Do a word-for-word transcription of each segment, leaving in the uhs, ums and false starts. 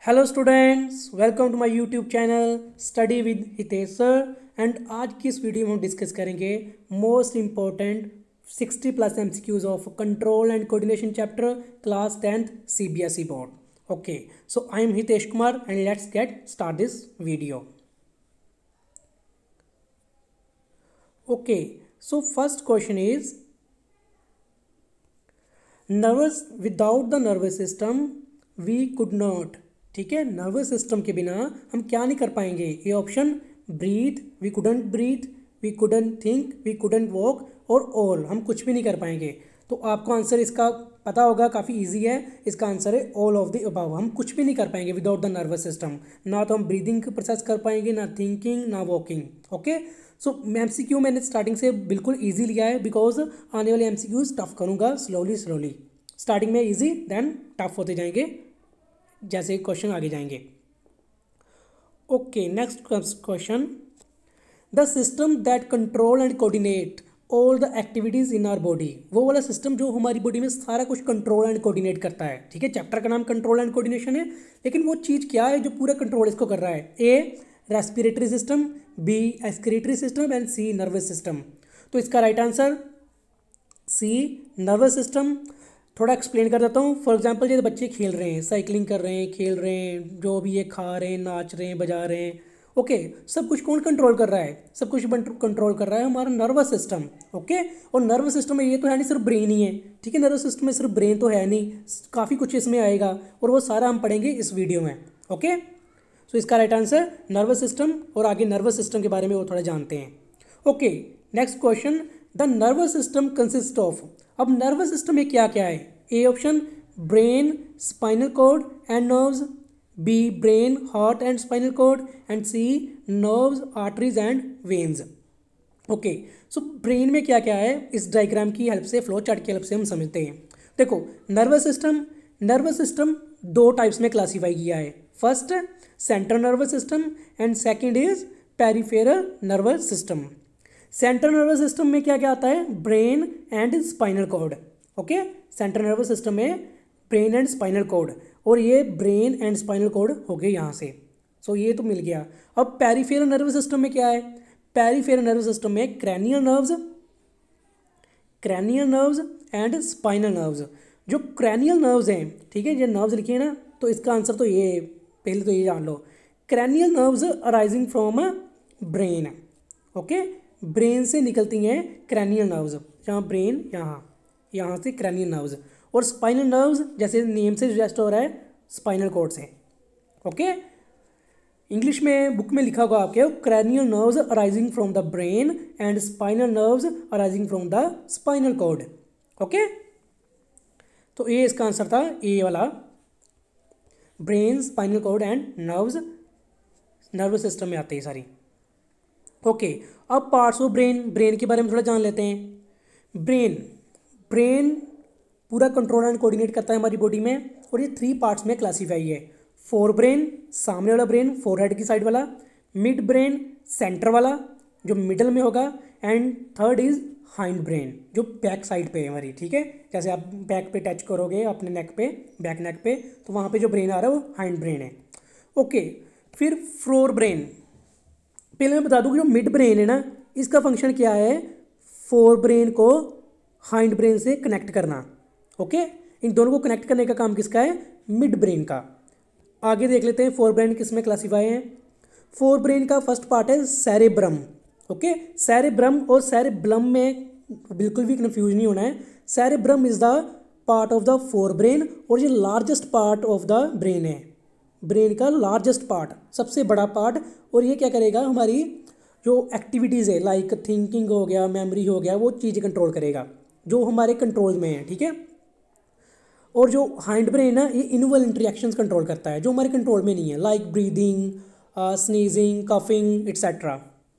Hello students, welcome to my YouTube channel study with Hitesh sir. And आज की इस video में हम डिस्कस करेंगे most important sixty plus MCQs of control and coordination chapter class tenth CBSE board. Okay, so I am Hitesh Kumar and let's get start this video. Okay, so first question is nervous without the nervous system we could not. ठीक है, nervous system के बिना हम क्या नहीं कर पाएंगे। ये option breathe, we couldn't breathe, we couldn't think, we couldn't walk और ऑल, हम कुछ भी नहीं कर पाएंगे। तो आपको आंसर इसका पता होगा, काफ़ी इजी है। इसका आंसर है ऑल ऑफ द अबव। हम कुछ भी नहीं कर पाएंगे विदाउट द नर्वस सिस्टम। ना तो हम ब्रीदिंग प्रोसेस कर पाएंगे, ना थिंकिंग, ना वॉकिंग। ओके, सो एमसीक्यू मैंने स्टार्टिंग से बिल्कुल ईजी लिया है, बिकॉज आने वाले एमसीक्यूज टफ करूँगा स्लोली स्लोली। स्टार्टिंग में ईजी, देन टफ होते जाएंगे जैसे क्वेश्चन आगे जाएंगे। Okay, next question, the system that control and coordinate all the activities in our body. वो वाला सिस्टम जो हमारी बॉडी में सारा कुछ कंट्रोल एंड कोऑर्डिनेट करता है। ठीक है, चैप्टर का नाम कंट्रोल एंड कोऑर्डिनेशन है, लेकिन वो चीज़ क्या है जो पूरा कंट्रोल इसको कर रहा है। A respiratory system, B excretory system and C nervous system. तो इसका right answer C nervous system. थोड़ा एक्सप्लेन कर देता हूँ। फॉर एग्जांपल, जैसे बच्चे खेल रहे हैं, साइकिलिंग कर रहे हैं, खेल रहे हैं, जो भी ये खा रहे हैं, नाच रहे हैं, बजा रहे हैं। ओके, सब कुछ कौन कंट्रोल कर रहा है? सब कुछ कंट्रोल कर रहा है हमारा नर्वस सिस्टम। ओके, और नर्वस सिस्टम में ये तो है नहीं सिर्फ ब्रेन ही है। ठीक है, नर्वस सिस्टम में सिर्फ ब्रेन तो है नहीं, काफ़ी कुछ इसमें आएगा और वो सारा हम पढ़ेंगे इस वीडियो में। ओके, सो इसका राइट आंसर नर्वस सिस्टम, और आगे नर्वस सिस्टम के बारे में वो थोड़ा जानते हैं। Okay, next question, the nervous system consist of. अब नर्वस सिस्टम में क्या क्या है? A option brain, spinal cord and nerves, B brain, heart and spinal cord and C nerves, arteries and veins. Okay, so brain में क्या क्या है इस डायग्राम की हेल्प से, फ्लो चार्ट की हेल्प से हम समझते हैं। देखो, नर्वस सिस्टम नर्वस सिस्टम दो टाइप्स में क्लासीफाई किया है। First central nervous system and second is peripheral nervous system. Central nervous system में क्या क्या आता है? Brain and spinal cord. Okay, central nervous system में ब्रेन एंड स्पाइनल कॉर्ड, और ये ब्रेन एंड स्पाइनल कॉर्ड हो गए यहाँ से। सो so, ये तो मिल गया। अब पेरिफेरल नर्वस सिस्टम में क्या है? पेरिफेरल नर्वस सिस्टम में cranial nerves cranial nerves and spinal nerves. जो क्रैनियल नर्व्स हैं, ठीक है, जो नर्व्स लिखे हैं ना, तो इसका आंसर तो ये है। पहले तो ये जान लो, cranial nerves arising from brain. Okay, brain से निकलती हैं क्रैनियल नर्व्स, जहाँ ब्रेन यहाँ यहाँ से क्रैनियल नर्व्स, और स्पाइनल नर्व्स जैसे नेम से सजेस्ट हो रहा है स्पाइनल कॉर्ड से। ओके, इंग्लिश में बुक में लिखा होगा आपके, cranial nerves arising from the brain and spinal nerves arising from the spinal cord. Okay, तो ये इसका आंसर था, ए वाला, brain, spinal cord and nerves nervous system में आते हैं सारी। ओके, अब पार्ट्स ऑफ ब्रेन ब्रेन के बारे में थोड़ा जान लेते हैं। ब्रेन ब्रेन पूरा कंट्रोल एंड कोऑर्डिनेट करता है हमारी बॉडी में, और ये थ्री पार्ट्स में क्लासीफाई है। फोर ब्रेन, सामने वाला ब्रेन, फोर हेड की साइड वाला, मिड ब्रेन, सेंटर वाला जो मिडल में होगा, and third is hindbrain जो बैक साइड पे है हमारी। ठीक है, जैसे आप बैक पे टच करोगे अपने नेक पे, बैक नेक पे, तो वहाँ पे जो ब्रेन आ रहा है वो हाइंड ब्रेन है। ओके, फिर फ्लोर ब्रेन। पहले मैं बता दूँ कि जो मिड ब्रेन है ना, इसका फंक्शन क्या है? फोर ब्रेन को हाइंड ब्रेन से कनेक्ट करना। ओके, इन दोनों को कनेक्ट करने का काम किसका है? मिड ब्रेन का। आगे देख लेते हैं फोर ब्रेन किस में क्लासीफाई हैं। फोर ब्रेन का फर्स्ट पार्ट है सेरेब्रम। ओके, सेरेब्रम और सेरेब्लम में बिल्कुल भी कंफ्यूज नहीं होना है। Cerebrum is the part of the fore brain, और ये largest part of the brain है। ब्रेन का लार्जेस्ट पार्ट, सबसे बड़ा पार्ट, और ये क्या करेगा? हमारी जो एक्टिविटीज़ है, लाइक थिंकिंग हो गया, मेमोरी हो गया, वो चीज़ें कंट्रोल करेगा जो हमारे कंट्रोल में है। ठीक है, और जो हाइंड ब्रेन है, ये इनवॉलंटरी एक्शंस कंट्रोल करता है जो हमारे कंट्रोल में नहीं है, like breathing, sneezing, coughing etcetera.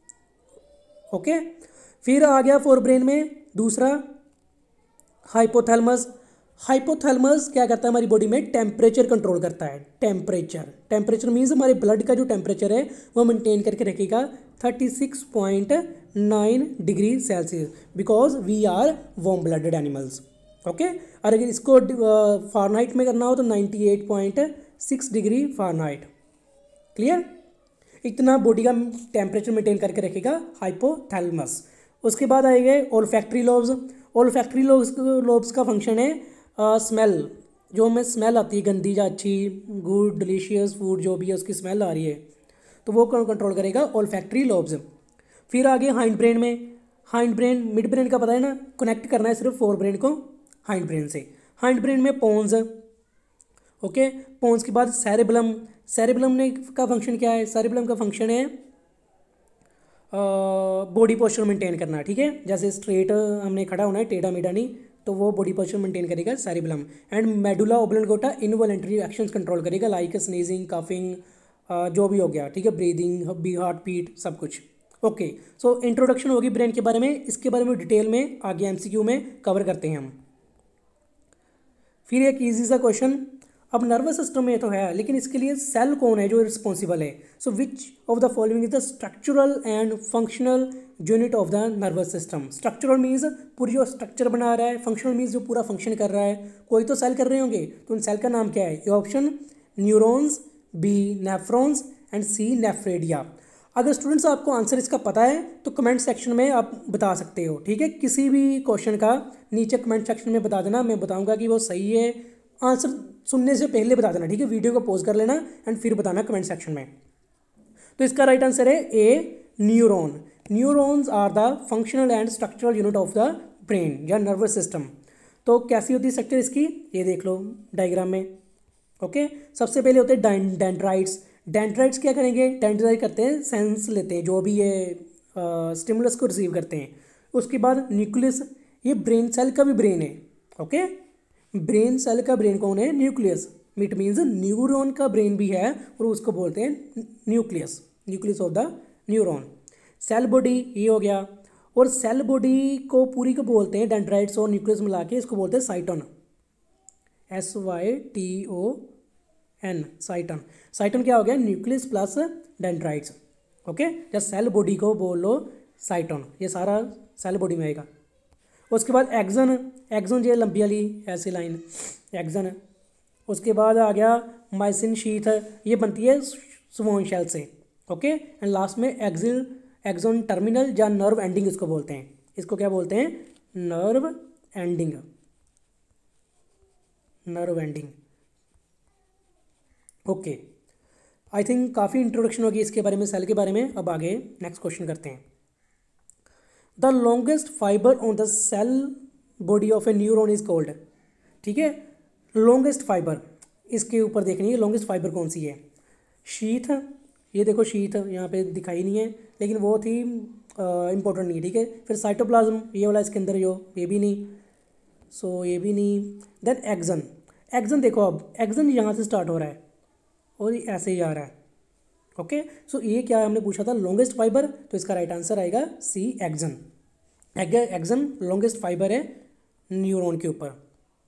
Okay, फिर आ गया फोर ब्रेन में दूसरा हाइपोथैलेमस। हाइपोथैलेमस क्या करता है? हमारी बॉडी में टेम्परेचर कंट्रोल करता है। टेम्परेचर टेम्परेचर मीन्स हमारे ब्लड का जो टेम्परेचर है वो मेंटेन करके रखेगा thirty six point nine degree Celsius, because we are warm blooded animals. Okay, और अगर इसको फारेनहाइट में करना हो तो ninety eight point six degree Fahrenheit. Clear? इतना बॉडी का टेम्परेचर मेंटेन करके रखेगा हाइपोथैलेमस। उसके बाद आएंगे olfactory lobes. Olfactory lobes lobes का फंक्शन है स्मेल, जो हमें स्मेल आती है गंदी या अच्छी, गुड डिलीशियस फूड जो भी है उसकी स्मेल आ रही है तो वो कंट्रोल करेगा ओल्फैक्टरी लोब्स। फिर आगे हाइंड ब्रेन में, हाइंड ब्रेन मिड ब्रेन का पता है ना, कनेक्ट करना है सिर्फ फोर ब्रेन को हाइंड ब्रेन से। हाइंड ब्रेन में पोन्स, ओके, पोन्स के बाद सेरेबलम। सेरेबलम ने का फंक्शन क्या है? सेरेबलम का फंक्शन है बॉडी पोस्चर मेंटेन करना, ठीक है, जैसे स्ट्रेट हमने खड़ा होना है, टेढ़ा मेढ़ा नहीं, तो वो बॉडी पोस्चर मेंटेन करेगा cerebellum. And medulla oblongata involuntary actions control करेगा लाइक स्नीजिंग, कफिंग, जो भी हो गया, ठीक है, ब्रीदिंग, हार्ट बीट, सब कुछ। ओके, सो इंट्रोडक्शन होगी ब्रेन के बारे में, इसके बारे में डिटेल में आगे एमसीक्यू में कवर करते हैं हम। फिर एक इजी सा क्वेश्चन, अब नर्वस सिस्टम में तो है लेकिन इसके लिए सेल कौन है जो रिस्पॉन्सिबल है? So which of the following is the structural and functional unit of the nervous system? Structural means पूरी जो स्ट्रक्चर बना रहा है, फंक्शनल मीन्स जो पूरा फंक्शन कर रहा है। कोई तो सेल कर रहे होंगे, तो उन सेल का नाम क्या है? ये option neurons, B nephrons and C nephridia. अगर स्टूडेंट्स आपको आंसर इसका पता है तो कमेंट सेक्शन में आप बता सकते हो, ठीक है, किसी भी क्वेश्चन का नीचे कमेंट सेक्शन में बता देना, मैं बताऊंगा कि वो सही है। आंसर सुनने से पहले बता देना, ठीक है, वीडियो को पॉज कर लेना एंड फिर बताना कमेंट सेक्शन में। तो इसका राइट आंसर है A neuron. Neurons are the functional and structural unit of the brain या नर्वस सिस्टम। तो कैसी होती है स्ट्रक्चर इसकी, ये देख लो डायग्राम में। ओके, सबसे पहले होते हैं डेंड्राइट्स। डेंड्राइट्स क्या करेंगे? डेंड्राइट करते हैं, सेंस लेते हैं, जो भी ये स्टिमुलस को रिसीव करते हैं। उसके बाद न्यूक्लियस, ये ब्रेन सेल का भी ब्रेन है। ओके, ब्रेन सेल का ब्रेन कौन है? न्यूक्लियस। इट मीन्स न्यूरॉन का ब्रेन भी है और उसको बोलते हैं nucleus, nucleus of the neuron. Cell body ये हो गया, और सेल बॉडी को पूरी को बोलते हैं डेंड्राइट्स और न्यूक्लियस मिला के, इसको बोलते हैं cyton, S Y T O N, cyton. Cyton क्या हो गया? Nucleus plus dendrites. ओके, या सेल बॉडी को बोल लो साइटन, ये सारा सेल बॉडी में आएगा। उसके बाद एक्सन, एक्सन ये लंबी वाली ऐसी लाइन एक्सन। उसके बाद आ गया माइसिन शीथ, ये बनती है स्वन शेल से। ओके, एंड लास्ट में एक्सिल एक्सोन टर्मिनल या नर्व एंडिंग इसको बोलते हैं। इसको क्या बोलते हैं? Nerve ending, nerve ending. Okay, I think काफ़ी इंट्रोडक्शन होगी इसके बारे में, सेल के बारे में। अब आगे नेक्स्ट क्वेश्चन करते हैं। The longest fibre on the cell body of a neuron is called, ठीक है, लॉन्गेस्ट फाइबर इसके ऊपर देखनी है, लॉन्गेस्ट फाइबर कौन सी है? शीथ, ये देखो शीथ यहाँ पे दिखाई नहीं है लेकिन वो थी इंपॉर्टेंट नहीं, ठीक है। फिर साइटोप्लाज्म, ये वाला इसके अंदर जो, ये भी नहीं, सो ये भी नहीं। देन एक्सन, एक्सन देखो, अब एक्सन यहाँ से स्टार्ट हो रहा है और ये ऐसे ही आ रहा है। ओके, सो ये क्या हमने पूछा था? लॉन्गेस्ट फाइबर, तो इसका राइट आंसर आएगा C axon. Axon longest fibre है न्यूरॉन के ऊपर।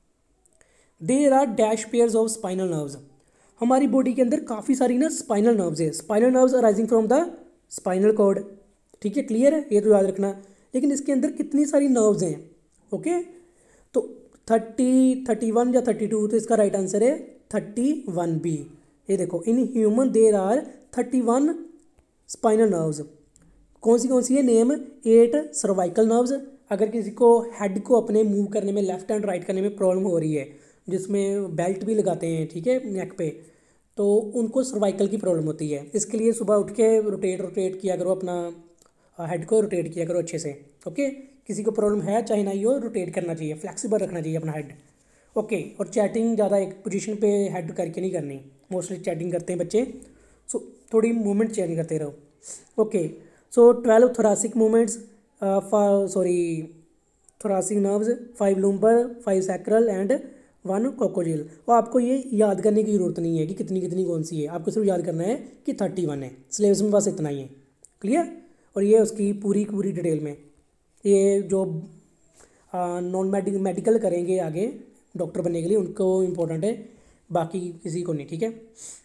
There are dash pairs of spinal nerves. हमारी बॉडी के अंदर काफ़ी सारी ना स्पाइनल नर्व्स है। Spinal nerves arising from the spinal cord, ठीक है, क्लियर है, ये तो याद रखना। लेकिन इसके अंदर कितनी सारी नर्व्स हैं? ओके, तो थर्टी, थर्टी वन या थर्टी टू, तो इसका राइट आंसर है थर्टी वन बी। ये देखो, in human there are thirty one spinal nerves. कौन सी कौन सी है? Name, eight cervical nerves. अगर किसी को हेड को अपने मूव करने में, लेफ्ट एंड राइट करने में प्रॉब्लम हो रही है, जिसमें बेल्ट भी लगाते हैं, ठीक है, नेक पे, तो उनको सर्वाइकल की प्रॉब्लम होती है। इसके लिए सुबह उठ के रोटेट रोटेट किया करो, अपना हेड को रोटेट किया करो अच्छे से। ओके, किसी को प्रॉब्लम है चाहे ना ही हो, रोटेट करना चाहिए, फ्लेक्सिबल रखना चाहिए अपना हेड। ओके, और चैटिंग ज़्यादा एक पोजीशन पे हेड करके नहीं करनी, मोस्टली चैटिंग करते हैं बच्चे, सो थोड़ी मूवमेंट चेंज करते रहो। Okay, so twelve thoracic movements, sorry thoracic nerves, five lumbar, five sacral and one coccygeal. और आपको ये याद करने की ज़रूरत नहीं है कि कितनी कितनी कौन सी है, आपको सिर्फ याद करना है कि थर्टी वन है। सिलेबस में बस इतना ही है, क्लियर। और ये उसकी पूरी पूरी डिटेल में, ये जो नॉन मेडिकल मेडिकल करेंगे आगे डॉक्टर बनने के लिए, उनको इम्पोर्टेंट है, बाकी किसी को नहीं, ठीक है।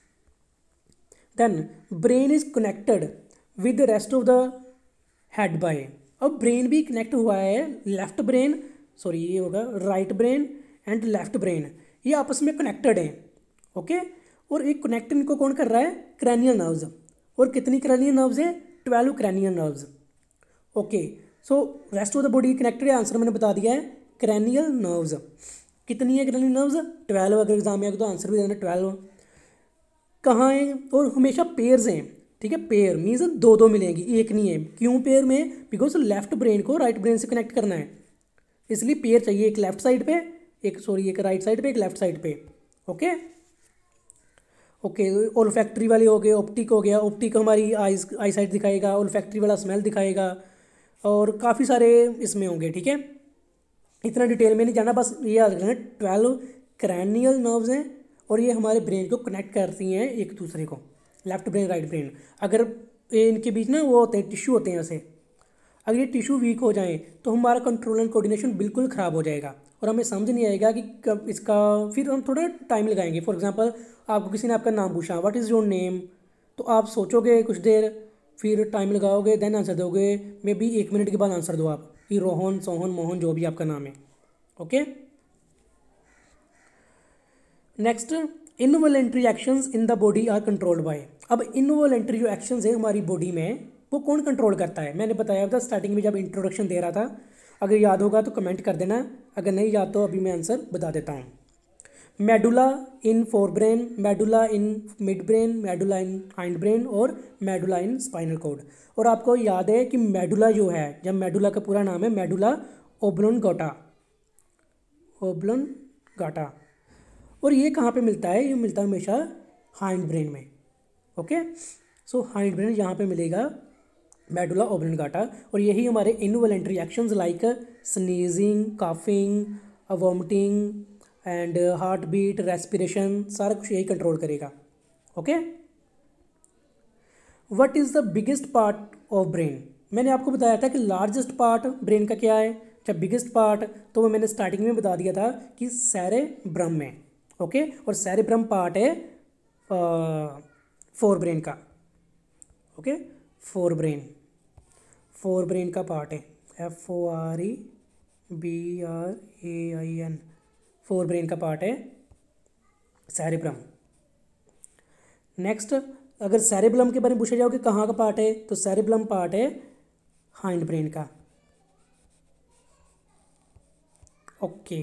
Then brain is connected with the rest of the head by. अब ब्रेन भी कनेक्ट हुआ है, लेफ्ट ब्रेन, सॉरी ये होगा right brain and left brain, ये आपस में कनेक्टेड हैं। ओके, और एक कनेक्ट इनको कौन कर रहा है, क्रैनियल नर्व्स। और कितनी क्रैनियल नर्व्स है, twelve cranial nerves. Okay, so rest of the body connected है, आंसर मैंने बता दिया है क्रैनियल नर्व्स। कितनी है क्रैनियल नर्व्स, ट्वेल्व। अगर एग्जाम में आएगा तो आंसर भी देना ट्वेल्व। कहाँ है, और हमेशा पेयर्स हैं, ठीक है। पेयर मीन्स दो दो मिलेंगी, एक नहीं है। क्यों पेयर में, बिकॉज लेफ्ट ब्रेन को राइट ब्रेन से कनेक्ट करना है, इसलिए पेयर चाहिए, एक लेफ्ट साइड पे, एक सॉरी एक राइट साइड पे, एक लेफ्ट साइड पे। ओके ओके ओल्फैक्ट्री वाले हो गए, ऑप्टिक हो गया, ऑप्टिक हमारी आइज आई साइट दिखाएगा, ओल्फैक्ट्री वाला स्मेल दिखाएगा, और काफ़ी सारे इसमें होंगे, ठीक है। इतना डिटेल में नहीं जाना, बस ये याद रखना ट्वेल्व क्रैनियल नर्व्स हैं और ये हमारे ब्रेन को कनेक्ट करती हैं एक दूसरे को, लेफ्ट ब्रेन राइट ब्रेन। अगर ये इनके बीच ना वो होते हैं टिश्यू होते हैं ऐसे, अगर ये टिश्यू वीक हो जाए तो हमारा कंट्रोल एंड कोऑर्डिनेशन बिल्कुल ख़राब हो जाएगा और हमें समझ नहीं आएगा कि कब इसका, फिर हम थोड़ा टाइम लगाएंगे। फॉर एग्जांपल आपको किसी ने आपका नाम पूछा, व्हाट इज़ योर नेम, तो आप सोचोगे कुछ देर, फिर टाइम लगाओगे, देन आंसर दोगे, मे बी एक मिनट के बाद आंसर दो आप कि रोहन, सोहन, मोहन, जो भी आपका नाम है। Okay, next, involuntary actions in the body are controlled by. अब इनवॉलेंट्री जो एक्शंस है हमारी बॉडी में वो कौन कंट्रोल करता है, मैंने बताया था स्टार्टिंग में जब इंट्रोडक्शन दे रहा था। अगर याद होगा तो कमेंट कर देना, अगर नहीं याद तो अभी मैं आंसर बता देता हूँ। Medulla in forebrain, medulla in midbrain, medulla in hind brain और मेडुला इन स्पाइनल कॉर्ड। और आपको याद है कि मेडुला जो है, जब मेडुला का पूरा नाम है मेडुला ओब्लोंगाटा, ओब्लोंगाटा, और ये कहाँ पे मिलता है, ये मिलता है हमेशा हाइंड ब्रेन में। ओके, सो हाइंड ब्रेन यहाँ पे मिलेगा मेडुला ओब्लोंगाटा, और यही हमारे involuntary actions like sneezing, coughing, vomiting and heartbeat, respiration, सारा कुछ यही कंट्रोल करेगा। Okay, what is the biggest part of brain, मैंने आपको बताया था कि लार्जेस्ट पार्ट ब्रेन का क्या है, जब बिगेस्ट पार्ट तो वो मैंने स्टार्टिंग में बता दिया था कि सेरेब्रम में। ओके, और सेरेब्रम पार्ट है फोर ब्रेन का। Okay, forebrain, forebrain का पार्ट है, F O R E B R A I N, forebrain का पार्ट है सेरेब्रम। नेक्स्ट, अगर सेरेब्रम के बारे में पूछा जाओ कि कहाँ का पार्ट है, तो सेरेब्रम पार्ट है हाइंड ब्रेन का। ओके,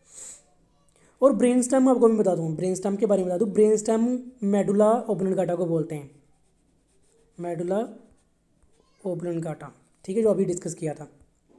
और ब्रेन स्टेम आपको मैं बता दूँ, ब्रेन स्टेम के बारे में बता दूँ, ब्रेन स्टेम मेडुला ओब्लोंगाटा को बोलते हैं, मेडुला ओब्लोंगाटा, ठीक है, जो अभी डिस्कस किया था।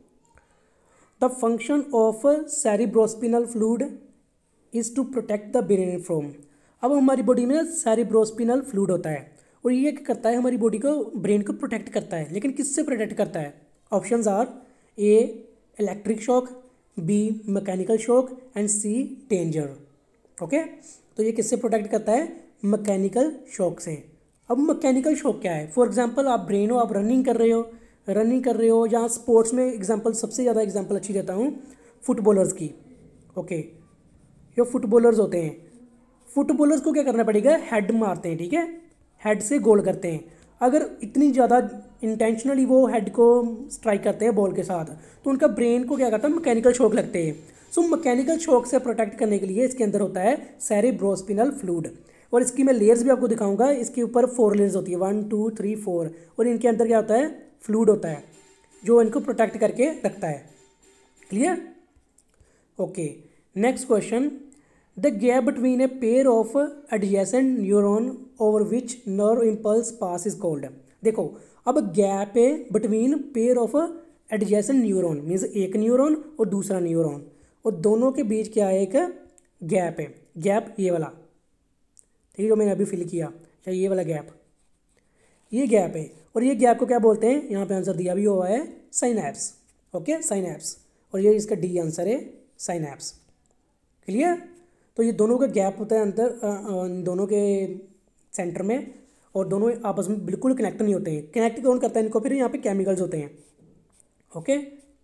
The function of cerebrospinal fluid is to protect the brain from. अब हमारी बॉडी में सेरिब्रोस्पिनल फ्लूइड होता है और ये क्या करता है, हमारी बॉडी को, ब्रेन को प्रोटेक्ट करता है। लेकिन किससे प्रोटेक्ट करता है, options are A electric shock, B mechanical shock and C danger. Okay, तो ये किससे प्रोटेक्ट करता है, मैकेनिकल शॉक से। अब मैकेनिकल शॉक क्या है, फॉर एग्जांपल आप ब्रेन हो, आप रनिंग कर रहे हो, रनिंग कर रहे हो, जहाँ स्पोर्ट्स में एग्जांपल सबसे ज़्यादा एग्जांपल अच्छी देता हूँ फुटबॉलर्स की। ओके, जो फुटबॉलर्स होते हैं, फुटबॉलर्स को क्या करना पड़ेगा, हेड मारते हैं, ठीक है, हेड से गोल करते हैं। अगर इतनी ज़्यादा इंटेंशनली वो हेड को स्ट्राइक करते हैं बॉल के साथ, तो उनका ब्रेन को क्या करता है, मैकेनिकल शॉक लगते हैं। सो मैकेनिकल शॉक से प्रोटेक्ट करने के लिए इसके अंदर होता है सेरिब्रोस्पिनल फ्लूइड, और इसकी मैं लेयर्स भी आपको दिखाऊंगा। इसके ऊपर फोर लेयर्स होती है, वन टू थ्री फोर, और इनके अंदर क्या होता है, फ्लूइड होता है जो इनको प्रोटेक्ट करके रखता है। Clear? Okay, next question, the gap between a pair of adjacent neuron over which nerve impulse pass is called. देखो, अब गैप है between pair of adjacent neuron, means एक न्यूरॉन और दूसरा न्यूरॉन, और दोनों के बीच क्या है, एक गैप है। गैप ये वाला, ठीक है, जो मैंने अभी फिल किया, चाहे ये वाला गैप, ये गैप है। और ये गैप को क्या बोलते हैं, यहाँ पे आंसर दिया भी हुआ है साइनैप्स। ओके, साइनैप्स, और ये इसका डी आंसर है साइनैप्स। क्लियर? तो ये दोनों का गैप होता है अंदर, दोनों के सेंटर में, और दोनों आपस में बिल्कुल कनेक्ट नहीं होते हैं। कनेक्ट कौन करता है इनको, फिर यहाँ पे केमिकल्स होते हैं। ओके,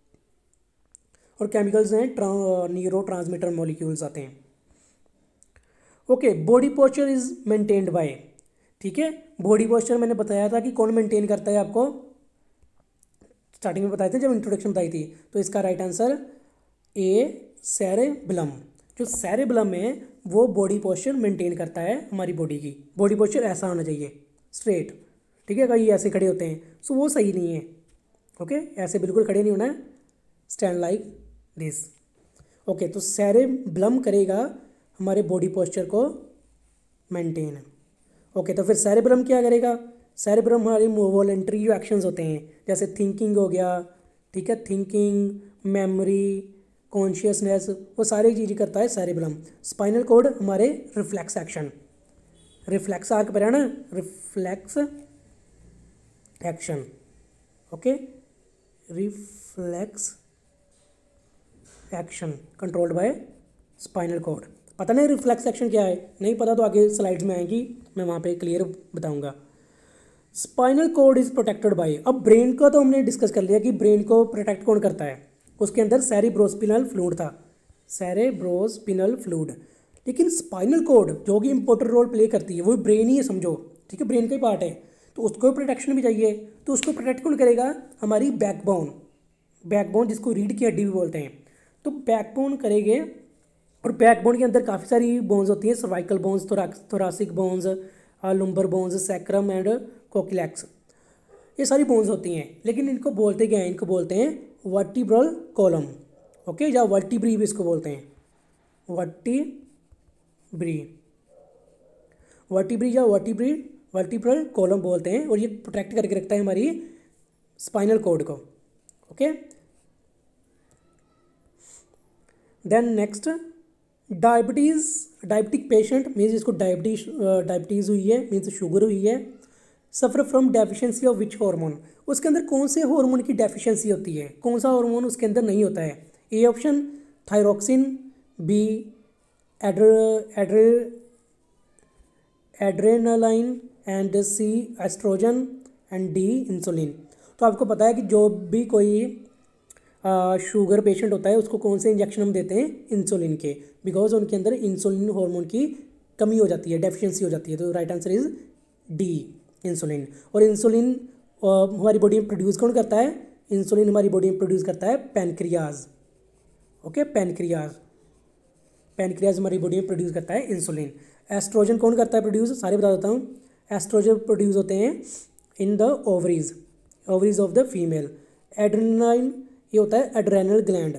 और केमिकल्स हैं न्यूरो ट्रांसमीटर मॉलिक्यूल्स आते हैं। Okay, body posture is maintained by, ठीक है, बॉडी पोस्चर मैंने बताया था कि कौन मेंटेन करता है, आपको स्टार्टिंग में बताए थे जब इंट्रोडक्शन बताई थी। तो इसका राइट आंसर ए सेरेब्रम, जो सेरेबेलम है वो बॉडी पोस्चर मेंटेन करता है हमारी बॉडी की। बॉडी पोस्चर ऐसा होना चाहिए, स्ट्रेट, ठीक है। कहीं ऐसे खड़े होते हैं सो वो सही नहीं है, ओके। ऐसे बिल्कुल खड़े नहीं होना है, स्टैंड लाइक दिस, ओके। तो सेरेबेलम करेगा हमारे बॉडी पोस्चर को मेंटेन, ओके। तो फिर सेरेबेलम क्या करेगा? सेरेबेलम हमारी वॉलेंटरी जो एक्शंस होते हैं जैसे थिंकिंग हो गया, ठीक है, थिंकिंग, मेमोरी, कॉन्शियसनेस, वो सारी चीज़ें करता है सेरेबेलम। स्पाइनल कॉर्ड हमारे रिफ्लेक्स एक्शन, रिफ्लेक्स आर्क पर है ना, reflex action, okay, reflex action controlled by spinal cord. पता नहीं रिफ्लेक्स एक्शन क्या है? नहीं पता तो आगे स्लाइड्स में आएंगी, मैं वहाँ पे क्लियर बताऊंगा। Spinal cord is protected by, अब ब्रेन का तो हमने डिस्कस कर लिया कि ब्रेन को प्रोटेक्ट कौन करता है, उसके अंदर सेरिब्रोस्पिनल फ्लूइड था, सेरेब्रोस्पिनल फ्लूइड। लेकिन स्पाइनल कॉर्ड जो कि इंपॉर्टेंट रोल प्ले करती है वो ब्रेन ही है समझो, ठीक है, ब्रेन का ही पार्ट है, तो उसको प्रोटेक्शन भी चाहिए। तो उसको प्रोटेक्ट कौन करेगा? हमारी बैकबोन, बैकबोन जिसको रीढ़ की हड्डी भी बोलते हैं, तो बैकबोन करेंगे। और बैकबोन के अंदर काफ़ी सारी बोन्स होती हैं, cervical bones, thoracic bones, lumbar bones, sacrum and coccyx, ये सारी बोन्स होती हैं। लेकिन इनको बोलते क्या हैं? इनको बोलते हैं वर्टिब्रल कॉलम, ओके, या वर्टिब्री भी इसको बोलते हैं, वर्टिब्री, वर्टिब्री या वर्टिब्री वर्टिब्रल कॉलम बोलते हैं। और ये प्रोटेक्ट करके रखता है हमारी स्पाइनल कॉर्ड को, okay. Then next, diabetes, diabetic patient means जिसको डायबिटीज डायबिटीज़ हुई है, मीन्स शुगर हुई है, suffer from deficiency of which hormone, उसके अंदर कौन से हार्मोन की डेफिशिएंसी होती है, कौन सा हार्मोन उसके अंदर नहीं होता है? A option thyroxine, B adre adre adrenaline and C oestrogen and D insulin. तो आपको पता है कि जो भी कोई शुगर पेशेंट होता है उसको कौन से इंजेक्शन हम देते हैं? इंसुलिन के, बिकॉज उनके अंदर इंसुलिन हार्मोन की कमी हो जाती है, डेफिशिएंसी हो जाती है। तो right answer is D, insulin. और इंसुलिन हमारी बॉडी में प्रोड्यूस कौन करता है? इंसुलिन हमारी बॉडी में प्रोड्यूस करता है पैनक्रियाज, ओके, पैनक्रियाज, पैनक्रियाज हमारी बॉडी में प्रोड्यूस करता है इंसुलिन। एस्ट्रोजन कौन करता है प्रोड्यूस? सारे बता देता हूँ। एस्ट्रोजन प्रोड्यूस होते हैं in the ovaries, ovaries of the female. Adrenaline ये होता है एड्रेनल ग्लैंड,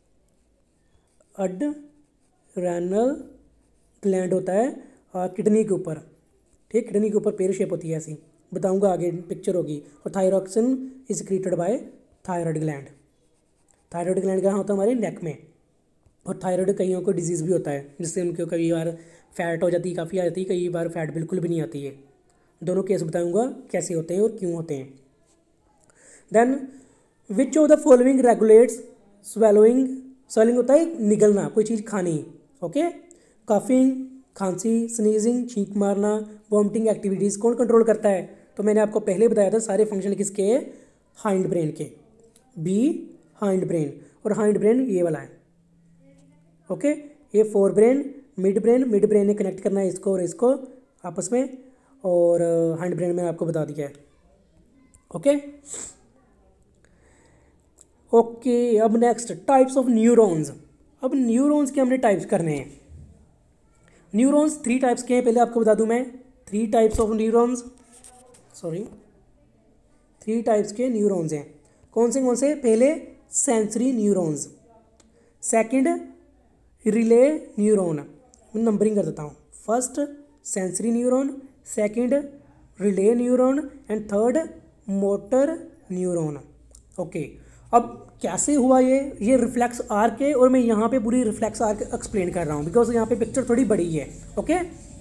एड्रेनल ग्लैंड होता है किडनी के ऊपर, ठीक, किडनी के ऊपर पेयर शेप होती है ऐसी, बताऊंगा आगे, पिक्चर होगी। और thyroxine is created by thyroid gland, thyroid gland कहाँ होता है? हमारे नेक में। और थायराइड कईयों को डिजीज़ भी होता है जिससे उनको कई बार फैट हो जाती है, काफ़ी आ जाती है, कई बार फैट बिल्कुल भी नहीं आती है। दोनों केस बताऊंगा कैसे होते हैं और क्यों होते हैं। Then which of the following regulates swallowing, swelling होता है निगलना, कोई चीज़ खानी, ओके। काफिंग, खांसी, स्नीजिंग, छींक मारना, वॉमिटिंग एक्टिविटीज़ कौन कंट्रोल करता है? तो मैंने आपको पहले बताया था सारे फंक्शन किसके? हाइंड ब्रेन के, बी हाइंड ब्रेन। और हाइंड ब्रेन ये वाला है, ओके। ये fore brain, mid brain, mid brain ने कनेक्ट करना है इसको और इसको आपस में, और हाइंड ब्रेन में आपको बता दिया है, ओके ओके। अब नेक्स्ट, टाइप्स ऑफ न्यूरॉन्स। अब न्यूरॉन्स के हमने टाइप्स करने हैं। न्यूरॉन्स थ्री टाइप्स के हैं, पहले आपको बता दूं मैं, three types of neurons, sorry, three types के न्यूरॉन्स हैं। कौन से कौन से? पहले sensory neurons, second relay neuron, numbering कर देता हूँ। First sensory neuron, second relay neuron and third motor neuron, okay. अब कैसे हुआ ये ये रिफ्लेक्स आर्क है, और मैं यहाँ पे पूरी रिफ्लेक्स आर्क एक्सप्लेन कर रहा हूँ बिकॉज यहाँ पे पिक्चर थोड़ी बड़ी है, ओके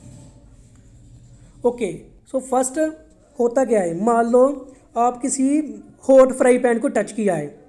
ओके। सो फर्स्ट होता क्या है, मान लो आप किसी हॉट फ्राई पैन को टच किया है,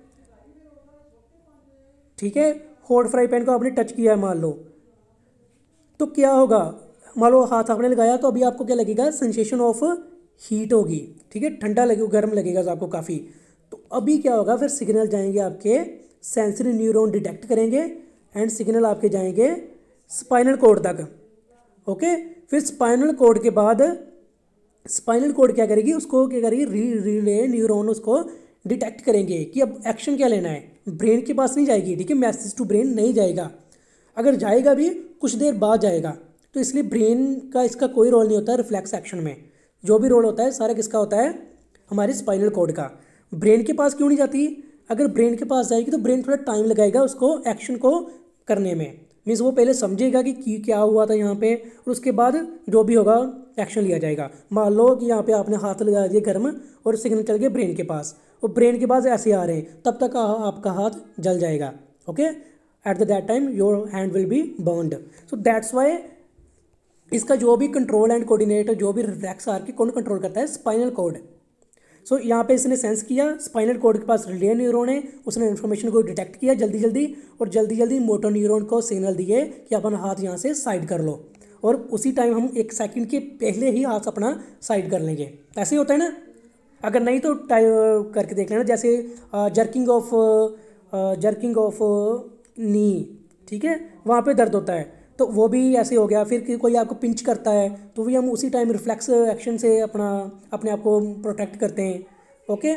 ठीक है, हॉट फ्राई पैन को आपने टच किया है मान लो, तो क्या होगा? मान लो हाथ आपने लगाया तो अभी आपको क्या लगेगा? सेंसेशन ऑफ हीट होगी, ठीक है, ठंडा लगेगा, गर्म लगेगा आपको काफ़ी। तो अभी क्या होगा? फिर सिग्नल जाएंगे आपके सेंसरी न्यूरॉन डिटेक्ट करेंगे एंड सिग्नल आपके जाएंगे स्पाइनल कॉर्ड तक, ओके। फिर स्पाइनल कॉर्ड के बाद स्पाइनल कॉर्ड क्या करेगी? उसको क्या करेगी? री रिले न्यूरॉन उसको डिटेक्ट करेंगे कि अब एक्शन क्या लेना है। ब्रेन के पास नहीं जाएगी, ठीक है, मैसेज टू ब्रेन नहीं जाएगा। अगर जाएगा भी कुछ देर बाद जाएगा। तो इसलिए ब्रेन का इसका कोई रोल नहीं होता है रिफ्लेक्स एक्शन में। जो भी रोल होता है सारा किसका होता है, हमारे स्पाइनल कॉर्ड का। ब्रेन के पास क्यों नहीं जाती? अगर ब्रेन के पास जाएगी तो ब्रेन थोड़ा टाइम लगाएगा उसको एक्शन को करने में। मीन्स वो पहले समझेगा कि, कि क्या हुआ था यहाँ पे, और उसके बाद जो भी होगा एक्शन लिया जाएगा। मान लो कि यहाँ पे आपने हाथ लगा दिया गर्म और सिग्नल चल गया ब्रेन के पास, और ब्रेन के पास ऐसे आ रहे हैं, तब तक आपका हाथ जल जाएगा। Okay, at the that time your hand will be burned. So that's why इसका जो भी कंट्रोल एंड कोऑर्डिनेट, जो भी रिफ्लेक्स आर की कौन कंट्रोल करता है? Spinal cord. सो so, यहाँ पे इसने सेंस किया, स्पाइनल कॉर्ड के पास रिले न्यूरॉन है, उसने इन्फॉर्मेशन को डिटेक्ट किया जल्दी जल्दी, और जल्दी जल्दी मोटर न्यूरॉन को सिग्नल दिए कि अपन हाथ यहाँ से साइड कर लो, और उसी टाइम हम एक सेकंड के पहले ही हाथ अपना साइड कर लेंगे। ऐसे ही होता है ना? अगर नहीं तो करके देख लेना, जैसे jerking of jerking of knee, ठीक है, वहाँ पे दर्द होता है तो वो भी ऐसे हो गया। फिर कोई आपको पिंच करता है तो भी हम उसी टाइम रिफ्लेक्स एक्शन से अपना अपने आप को प्रोटेक्ट करते हैं। Okay,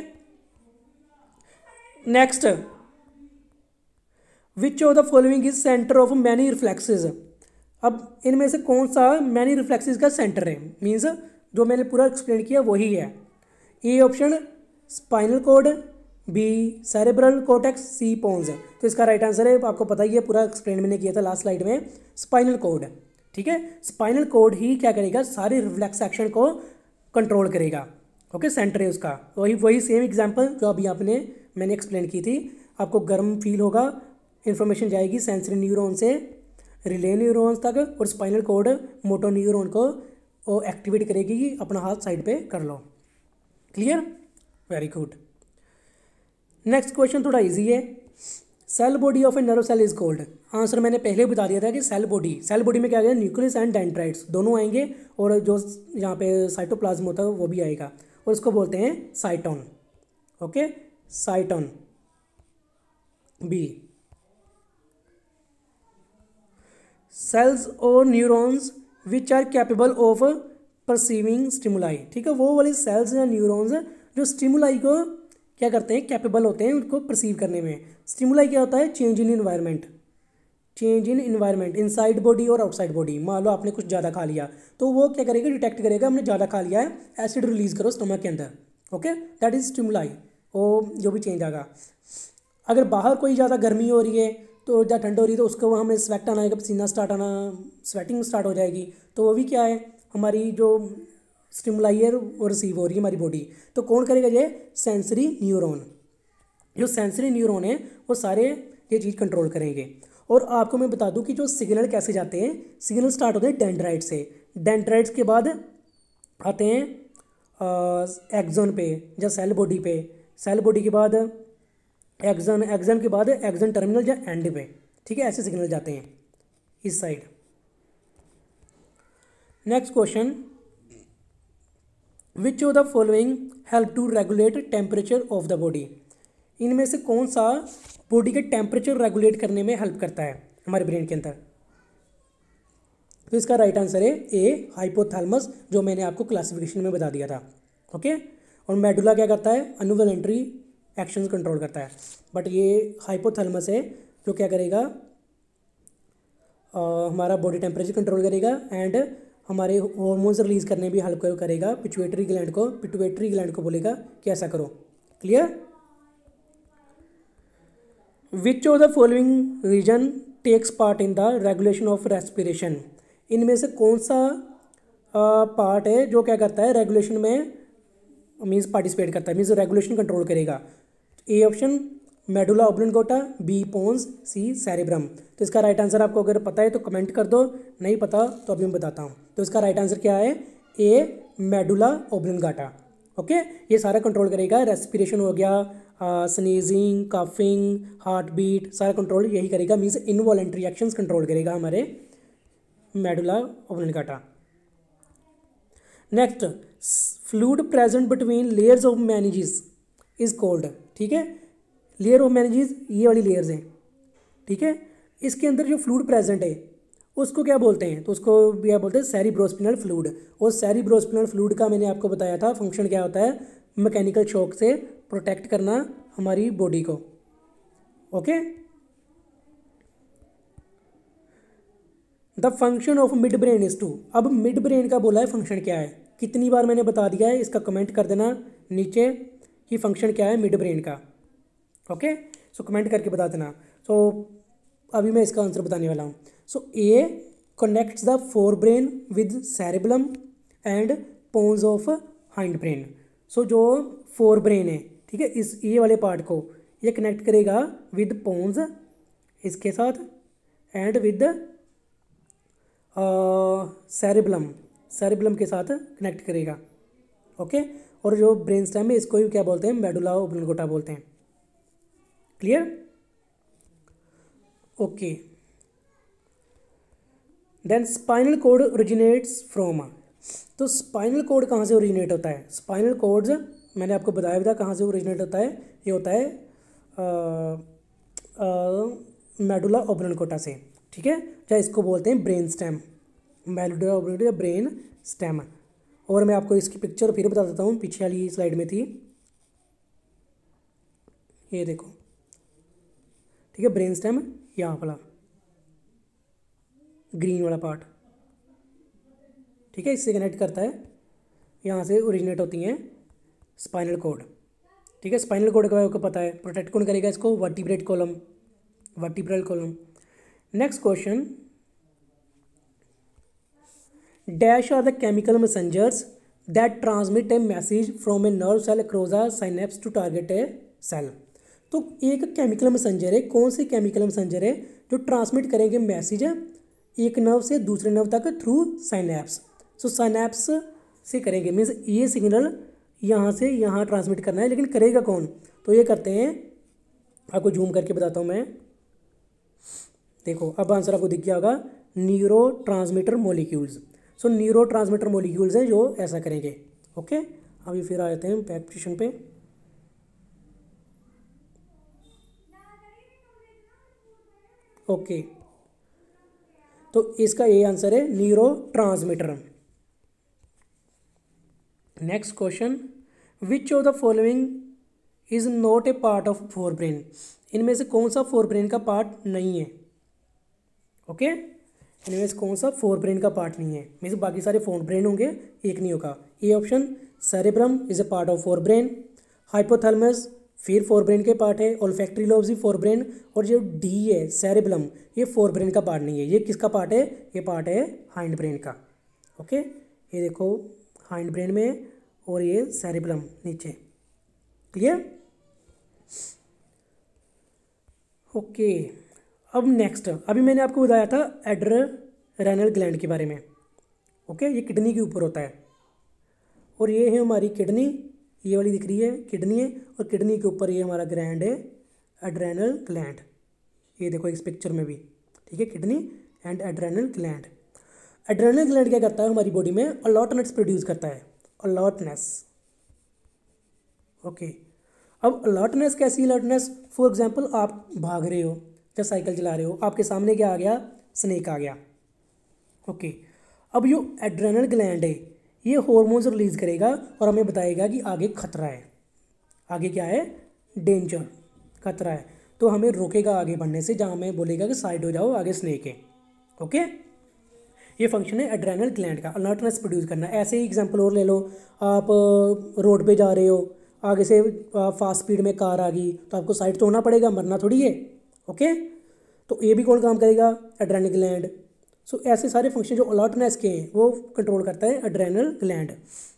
next, which of the following is center of many reflexes. अब इनमें से कौन सा मैनी रिफ्लेक्सेस का सेंटर है? मीन्स जो मैंने पूरा एक्सप्लेन किया वही है। A option spinal cord, B cerebral cortex, C pons. तो इसका राइट आंसर है, आपको पता ही है, पूरा एक्सप्लेन मैंने किया था लास्ट स्लाइड में, स्पाइनल कॉर्ड। ठीक है, स्पाइनल कॉर्ड ही क्या करेगा? सारे रिफ्लेक्स एक्शन को कंट्रोल करेगा। ओके, सेंटर है उसका। वही वही सेम एग्जांपल जो अभी आपने मैंने एक्सप्लेन की थी। आपको गर्म फील होगा, इन्फॉर्मेशन जाएगी सेंसरी न्यूरॉन से रिले न्यूरॉन्स तक, और स्पाइनल कॉर्ड मोटर न्यूरॉन को वो एक्टिवेट करेगी कि अपना हाथ साइड पे कर लो। Clear? Very good. Next question थोड़ा इजी है। Cell body of a nerve cell is called. Answer मैंने पहले बता दिया था कि सेल बॉडी, सेल बॉडी में क्या आएगा? न्यूक्लियस एंड डेंड्राइट्स दोनों आएंगे, और जो यहाँ पे साइटोप्लाज्म होता है वो भी आएगा, और इसको बोलते हैं cyton. Okay, cyton. B, cells और neurons which are capable of perceiving stimuli. ठीक है, वो वाली सेल्स या न्यूरॉन्स जो स्टिमुलाई को क्या करते हैं? कैपेबल होते हैं उनको परसीव करने में। स्टिमुलाई क्या होता है? Change in environment, change in environment inside body और आउटसाइड बॉडी। मान लो आपने कुछ ज़्यादा खा लिया तो वो क्या करेगा? डिटेक्ट करेगा हमने ज़्यादा खा लिया है, एसिड रिलीज करो स्टमक के अंदर। Okay, that is stimuli. वो जो भी चेंज आएगा। अगर बाहर कोई ज़्यादा गर्मी हो रही है तो ज़्यादा ठंड हो रही है तो उसको हमें स्वेट आना आएगा, पसीना स्टार्ट आना, स्वेटिंग स्टार्ट हो जाएगी। तो वो भी क्या है? हमारी जो स्टिमुलाई है वो रिसीव हो रही है हमारी बॉडी। तो कौन करेगा ये? Sensory neuron. जो सेंसरी न्यूरॉन है वो सारे ये चीज़ कंट्रोल करेंगे। और आपको मैं बता दूं कि जो सिग्नल कैसे जाते हैं, सिग्नल स्टार्ट होते हैं डेंड्राइट से, डेंड्राइट्स के बाद आते हैं एक्सोन पे या सेल बॉडी पे, सेल बॉडी के बाद एक्सोन, एक्सोन के बाद एक्सोन टर्मिनल या एंड पे। ठीक है, ऐसे सिग्नल जाते हैं इस side. Next question, which of the following help to regulate temperature of the body. इनमें से कौन सा बॉडी के टेम्परेचर रेगुलेट करने में हेल्प करता है हमारे ब्रेन के अंदर? तो इसका राइट आंसर है ए हाइपोथैलेमस, जो मैंने आपको क्लासिफिकेशन में बता दिया था। ओके, और मेडुला क्या करता है? अनवॉलंटरी एक्शंस कंट्रोल करता है। बट ये हाइपोथैलेमस है जो क्या करेगा? आ, हमारा बॉडी टेम्परेचर कंट्रोल करेगा एंड हमारे हार्मोन्स रिलीज करने भी हेल्प करेगा। पिट्यूटरी ग्लैंड को पिट्यूटरी ग्लैंड को बोलेगा कि ऐसा करो। Clear? Which of the following region takes part in the regulation of respiration. इनमें से कौन सा पार्ट है जो क्या करता है? रेगुलेशन में मीन्स पार्टिसिपेट करता है, मीन्स रेगुलेशन कंट्रोल करेगा। A option medulla oblongata, B pons, C cerebrum. तो इसका राइट आंसर आपको अगर पता है तो कमेंट कर दो, नहीं पता तो अभी मैं बताता हूँ। तो इसका राइट आंसर क्या है? ए मेडुला ऑब्लिंगाटा। ओके, ये सारा कंट्रोल करेगा। रेस्पिरेशन हो गया, स्नीजिंग, कफिंग, हार्ट बीट, सारा कंट्रोल यही करेगा। मीन्स इनवॉलेंट्री एक्शंस कंट्रोल करेगा हमारे medulla oblongata. Next, fluid present between layers of meninges is called. ठीक है, लेयर ऑफ मेनिंजेस ये वाली लेयर्स हैं। ठीक है, इसके अंदर जो फ्लूइड प्रेजेंट है उसको क्या बोलते हैं? तो उसको क्या बोलते हैं? Cerebrospinal fluid. और सेरिब्रोस्पिनल फ्लूइड का मैंने आपको बताया था फंक्शन क्या होता है? मैकेनिकल शॉक से प्रोटेक्ट करना हमारी बॉडी को। Okay, the function of mid brain is to. अब मिड ब्रेन का बोला है फंक्शन क्या है, कितनी बार मैंने बता दिया है, इसका कमेंट कर देना नीचे कि फंक्शन क्या है मिड ब्रेन का। ओके, सो कमेंट करके बता देना। सो अभी मैं इसका आंसर बताने वाला हूँ। So A connects the four brain with cerebellum and pons of hind brain. So जो फोर ब्रेन है, ठीक है, इस ये वाले पार्ट को ये कनेक्ट करेगा विद पोन्स इसके साथ एंड विद सेरेबलम, सेरेबलम के साथ कनेक्ट करेगा। ओके, और जो ब्रेन स्टेम है इसको भी क्या बोलते हैं, मेडुला ओब्लांगेटा बोलते हैं। Clear? Okay, then spinal cord originates from. तो स्पाइनल कोड कहाँ से ओरिजिनेट होता है? स्पाइनल कोड्स मैंने आपको बताया था कहाँ से ओरिजिनेट होता है, ये होता है मेडुला ओब्लांगेटा से, ठीक है, चाहे इसको बोलते हैं ब्रेन स्टेम, मेडुला ओब्लांगेटा या ब्रेन स्टेम। और मैं आपको इसकी पिक्चर फिर बता देता हूँ, पीछे वाली स्लाइड में थी, ये देखो, ठीक है, ब्रेन स्टेम यहाँ वाला ग्रीन वाला पार्ट, ठीक है, इससे कनेक्ट करता है, यहाँ से ओरिजिनेट होती हैं स्पाइनल कोड, ठीक है। स्पाइनल कोड का आपको पता है, प्रोटेक्ट कौन करेगा इसको? Vertebrate column, vertebral column. Next question, dash are the chemical messengers that transmit a message from a nerve cell across a synapse to target a cell. तो एक केमिकल मैसेंजर है, कौन से केमिकल मैसेंजर है जो ट्रांसमिट करेंगे message एक nerve से दूसरे नर्व तक थ्रू साइनेप्स। सो साइनेप्स से करेंगे, मीन्स ये सिग्नल यहाँ से यहाँ ट्रांसमिट करना है, लेकिन करेगा कौन? तो ये करते हैं, आपको जूम करके बताता हूँ मैं, देखो अब आंसर आपको दिख गया होगा, neuro transmitter molecules. So neuro transmitter molecules हैं जो ऐसा करेंगे। ओके, अभी फिर आ जाते हैं बैक पोजीशन पे। ओके, तो इसका ये आंसर है neuro transmitter. Next question, which of the following is not a part of fore brain. इनमें से कौन सा फोर ब्रेन का पार्ट नहीं है? ओके, इनमें से कौन सा फोर ब्रेन का पार्ट नहीं है, मीन्स बाकी सारे फोर ब्रेन होंगे, एक नहीं होगा। A option, cerebrum is a part of fore brain, hypothalamus फिर फोर ब्रेन के पार्ट है, ओल्फैक्टरी लोब्स भी फोर ब्रेन, और जो डी है सेरेब्रम, ये फोर ब्रेन का पार्ट नहीं है। ये किसका पार्ट है? ये पार्ट है हाइंड ब्रेन का। ओके, ये देखो हाइंड ब्रेन में, और ये सेरेब्रम नीचे। क्लियर? ओके, अब नेक्स्ट, अभी मैंने आपको बताया था एड्रेनल ग्लैंड के बारे में। ओके, ये किडनी के ऊपर होता है, और ये है हमारी किडनी, ये वाली दिख रही है किडनी है, और किडनी के ऊपर ये हमारा ग्लैंड है एड्रेनल ग्लैंड। ये देखो इस पिक्चर में भी, ठीक है, kidney and adrenal gland. Adrenal gland क्या करता है हमारी बॉडी में? अलॉटनेस प्रोड्यूस करता है, अलॉटनेस। ओके, अब अलॉटनेस कैसी अलॉटनेस? फॉर एग्जांपल आप भाग रहे हो या साइकिल चला रहे हो, आपके सामने क्या आ गया? स्नेक आ गया। ओके, अब जो एड्रेनल ग्लैंड है ये हार्मोन्स रिलीज करेगा और हमें बताएगा कि आगे खतरा है, आगे क्या है? डेंजर, खतरा है, तो हमें रोकेगा आगे बढ़ने से, जहाँ हमें बोलेगा कि साइड हो जाओ, आगे स्नेक है। ओके, ये फंक्शन है एड्रेनल ग्लैंड का, अलर्टनेस प्रोड्यूस करना। ऐसे ही एग्जांपल और ले लो, आप रोड पे जा रहे हो, आगे से फास्ट स्पीड में कार आ गई, तो आपको साइड तो होना पड़ेगा, मरना थोड़ी है। ओके, तो ये भी कौन काम करेगा? Adrenal gland. सो so, ऐसे सारे फंक्शन जो अलर्टनेस के हैं वो कंट्रोल करता है एड्रेनल ग्लैंड।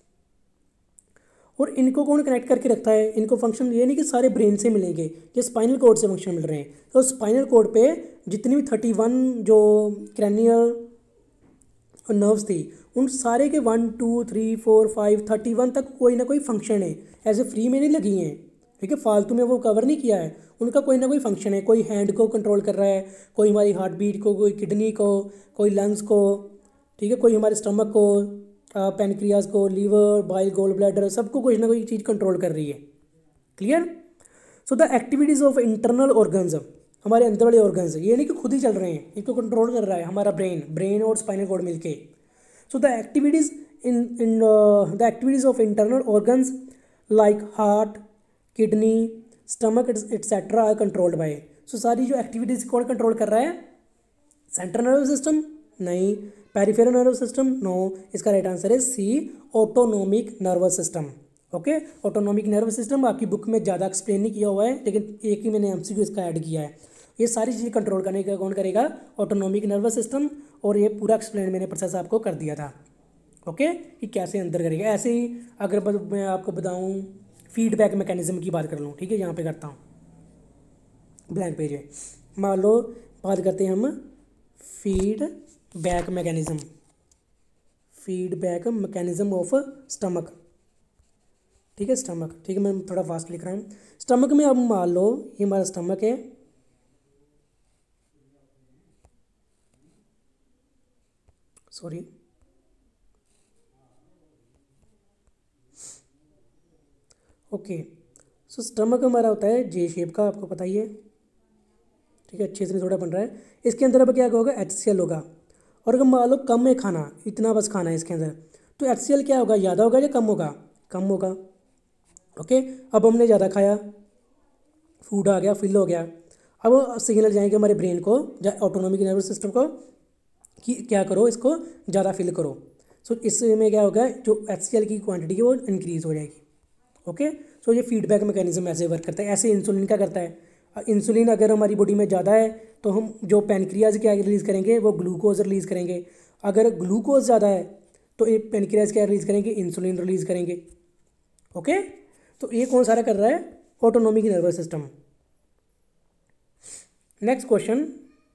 और इनको कौन कनेक्ट करके रखता है? इनको फंक्शन ये नहीं कि सारे ब्रेन से मिलेंगे, ये स्पाइनल कोड से फंक्शन मिल रहे हैं। तो स्पाइनल कोड पे जितनी भी थर्टी वन जो क्रैनियल नर्व्स थी, उन सारे के one two three four five thirty one तक कोई ना कोई फंक्शन है, ऐसे फ्री में नहीं लगी हैं, ठीक है, फालतू में वो कवर नहीं किया है, उनका कोई ना कोई फंक्शन है। कोई हैंड को कंट्रोल कर रहा है, कोई हमारी हार्ट बीट को, कोई किडनी को, कोई लंग्स को, ठीक है, कोई हमारे स्टमक को, पेनक्रियाज को, लीवर, बाइल, गोल ब्लैडर, सबको कोई ना कोई चीज़ कंट्रोल कर रही है। Clear? So the activities of internal organs, हमारे अंदर वाले ऑर्गन्स, ये नहीं कि खुद ही चल रहे हैं, इनको कंट्रोल कर रहा है हमारा ब्रेन, ब्रेन और स्पाइनल कोड मिलके। So the activities in in the activities of internal organs like heart, kidney, stomach etcetera are controlled by. So सारी जो एक्टिविटीज़ कौन कंट्रोल कर रहा है? सेंट्रल नर्वस सिस्टम नहीं। Peripheral nervous system, no. इसका राइट आंसर है C, autonomic nervous system. Okay, autonomic nervous system आपकी बुक में ज़्यादा एक्सप्लेन नहीं किया हुआ है, लेकिन एक ही मैंने एमसीक्यू इसका ऐड किया है। ये सारी चीज़ें कंट्रोल करने का कौन करेगा? Autonomic nervous system. और ये पूरा एक्सप्लेन मैंने प्रोसेस आपको कर दिया था। ओके, कि कैसे अंदर करेगा। ऐसे ही अगर ब- मैं आपको बताऊँ फीडबैक मैकेनिज्म की बात कर लूँ, ठीक है, यहाँ पे करता हूँ, ब्लैंक पेज है। मान लो बात करते हैं हम feedback mechanism, feedback mechanism of stomach, ठीक है, स्टमक, ठीक है, मैं थोड़ा फास्ट लिख रहा हूँ। स्टमक में अब मान लो ये हमारा स्टमक है, सॉरी, ओके। सो स्टमक हमारा होता है जे शेप का, आपको पता ही है, ठीक है, अच्छे से थोड़ा बन रहा है। इसके अंदर अब क्या होगा? एच सी एल होगा। और अगर मान लो कम है खाना, इतना बस खाना है इसके अंदर, तो एच सी एल क्या होगा? ज़्यादा होगा या कम होगा? कम होगा। ओके, अब हमने ज़्यादा खाया, फूड आ गया, फिल हो गया। अब सिग्नल जाएंगे हमारे ब्रेन को, ऑटोनॉमिक नर्वस सिस्टम को, कि क्या करो, इसको ज़्यादा फिल करो। सो इसमें क्या होगा? जो एच सी एल की क्वांटिटी है वो इंक्रीज़ हो जाएगी। ओके, सो ये फीडबैक मैकेनिज्म ऐसे वर्क करता है। ऐसे इंसुलिन क्या करता है? इंसुलिन अगर हमारी बॉडी में ज़्यादा है तो हम जो पैनक्रियाज क्या रिलीज़ करेंगे? वो ग्लूकोज रिलीज़ करेंगे। अगर ग्लूकोज ज़्यादा है तो एक पैनक्रियाज क्या रिलीज़ करेंगे? इंसुलिन रिलीज़ करेंगे। ओके, तो ये कौन सारा कर रहा है? Autonomic nervous system. Next question,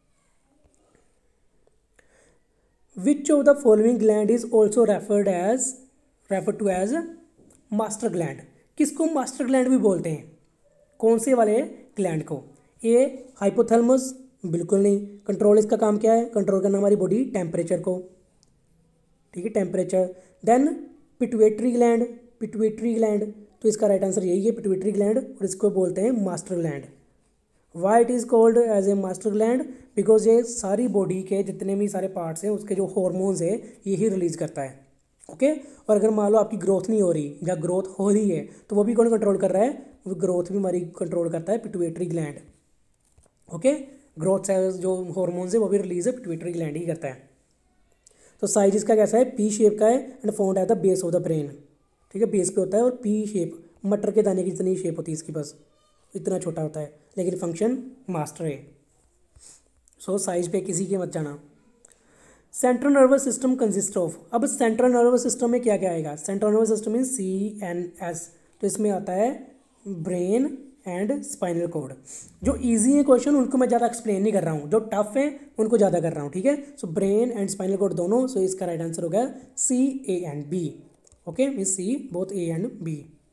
which of the following gland is also referred as refer to as master gland? किसको मास्टर ग्लैंड भी बोलते हैं? कौन से वाले ग्लैंड को? ए हाइपोथैलेमस, बिल्कुल नहीं। कंट्रोल इसका काम क्या है? कंट्रोल करना हमारी बॉडी टेम्परेचर को, ठीक है, temperature. Then pituitary gland, pituitary gland, तो इसका राइट आंसर यही है, पिट्यूटरी ग्लैंड, और इसको बोलते हैं master gland. Why it is called as a master gland? Because ये सारी बॉडी के जितने भी सारे पार्ट्स हैं उसके जो हॉर्मोन्स है यही रिलीज करता है। ओके, और अगर मान लो आपकी ग्रोथ नहीं हो रही या ग्रोथ हो रही है तो वो भी कौन कंट्रोल कर रहा है? वो ग्रोथ भी हमारी कंट्रोल करता है pituitary gland. Okay, growth cells जो हॉर्मोन्स है वो भी रिलीज है पिट्यूटरी ग्लैंड ही करता है। तो साइज इसका कैसा है? पी शेप का है and found at the base of the brain, ठीक है, बेस पे होता है। और पी शेप, मटर के दाने की जितनी शेप होती है इसकी, बस इतना छोटा होता है, लेकिन फंक्शन मास्टर है। सो साइज पे किसी के मत जाना। Central nervous system consist of, अब सेंट्रल नर्वस सिस्टम में क्या क्या आएगा? सेंट्रल नर्वस सिस्टम में सी एन एस, तो इसमें आता है ब्रेन एंड स्पाइनल कॉर्ड। जो इजी है क्वेश्चन उनको मैं ज़्यादा एक्सप्लेन नहीं कर रहा हूँ, जो टफ है उनको ज़्यादा कर रहा हूँ, ठीक है। So brain and spinal cord दोनों, सो इसका राइट आंसर होगा C, A and B. Okay, mean C both A and B.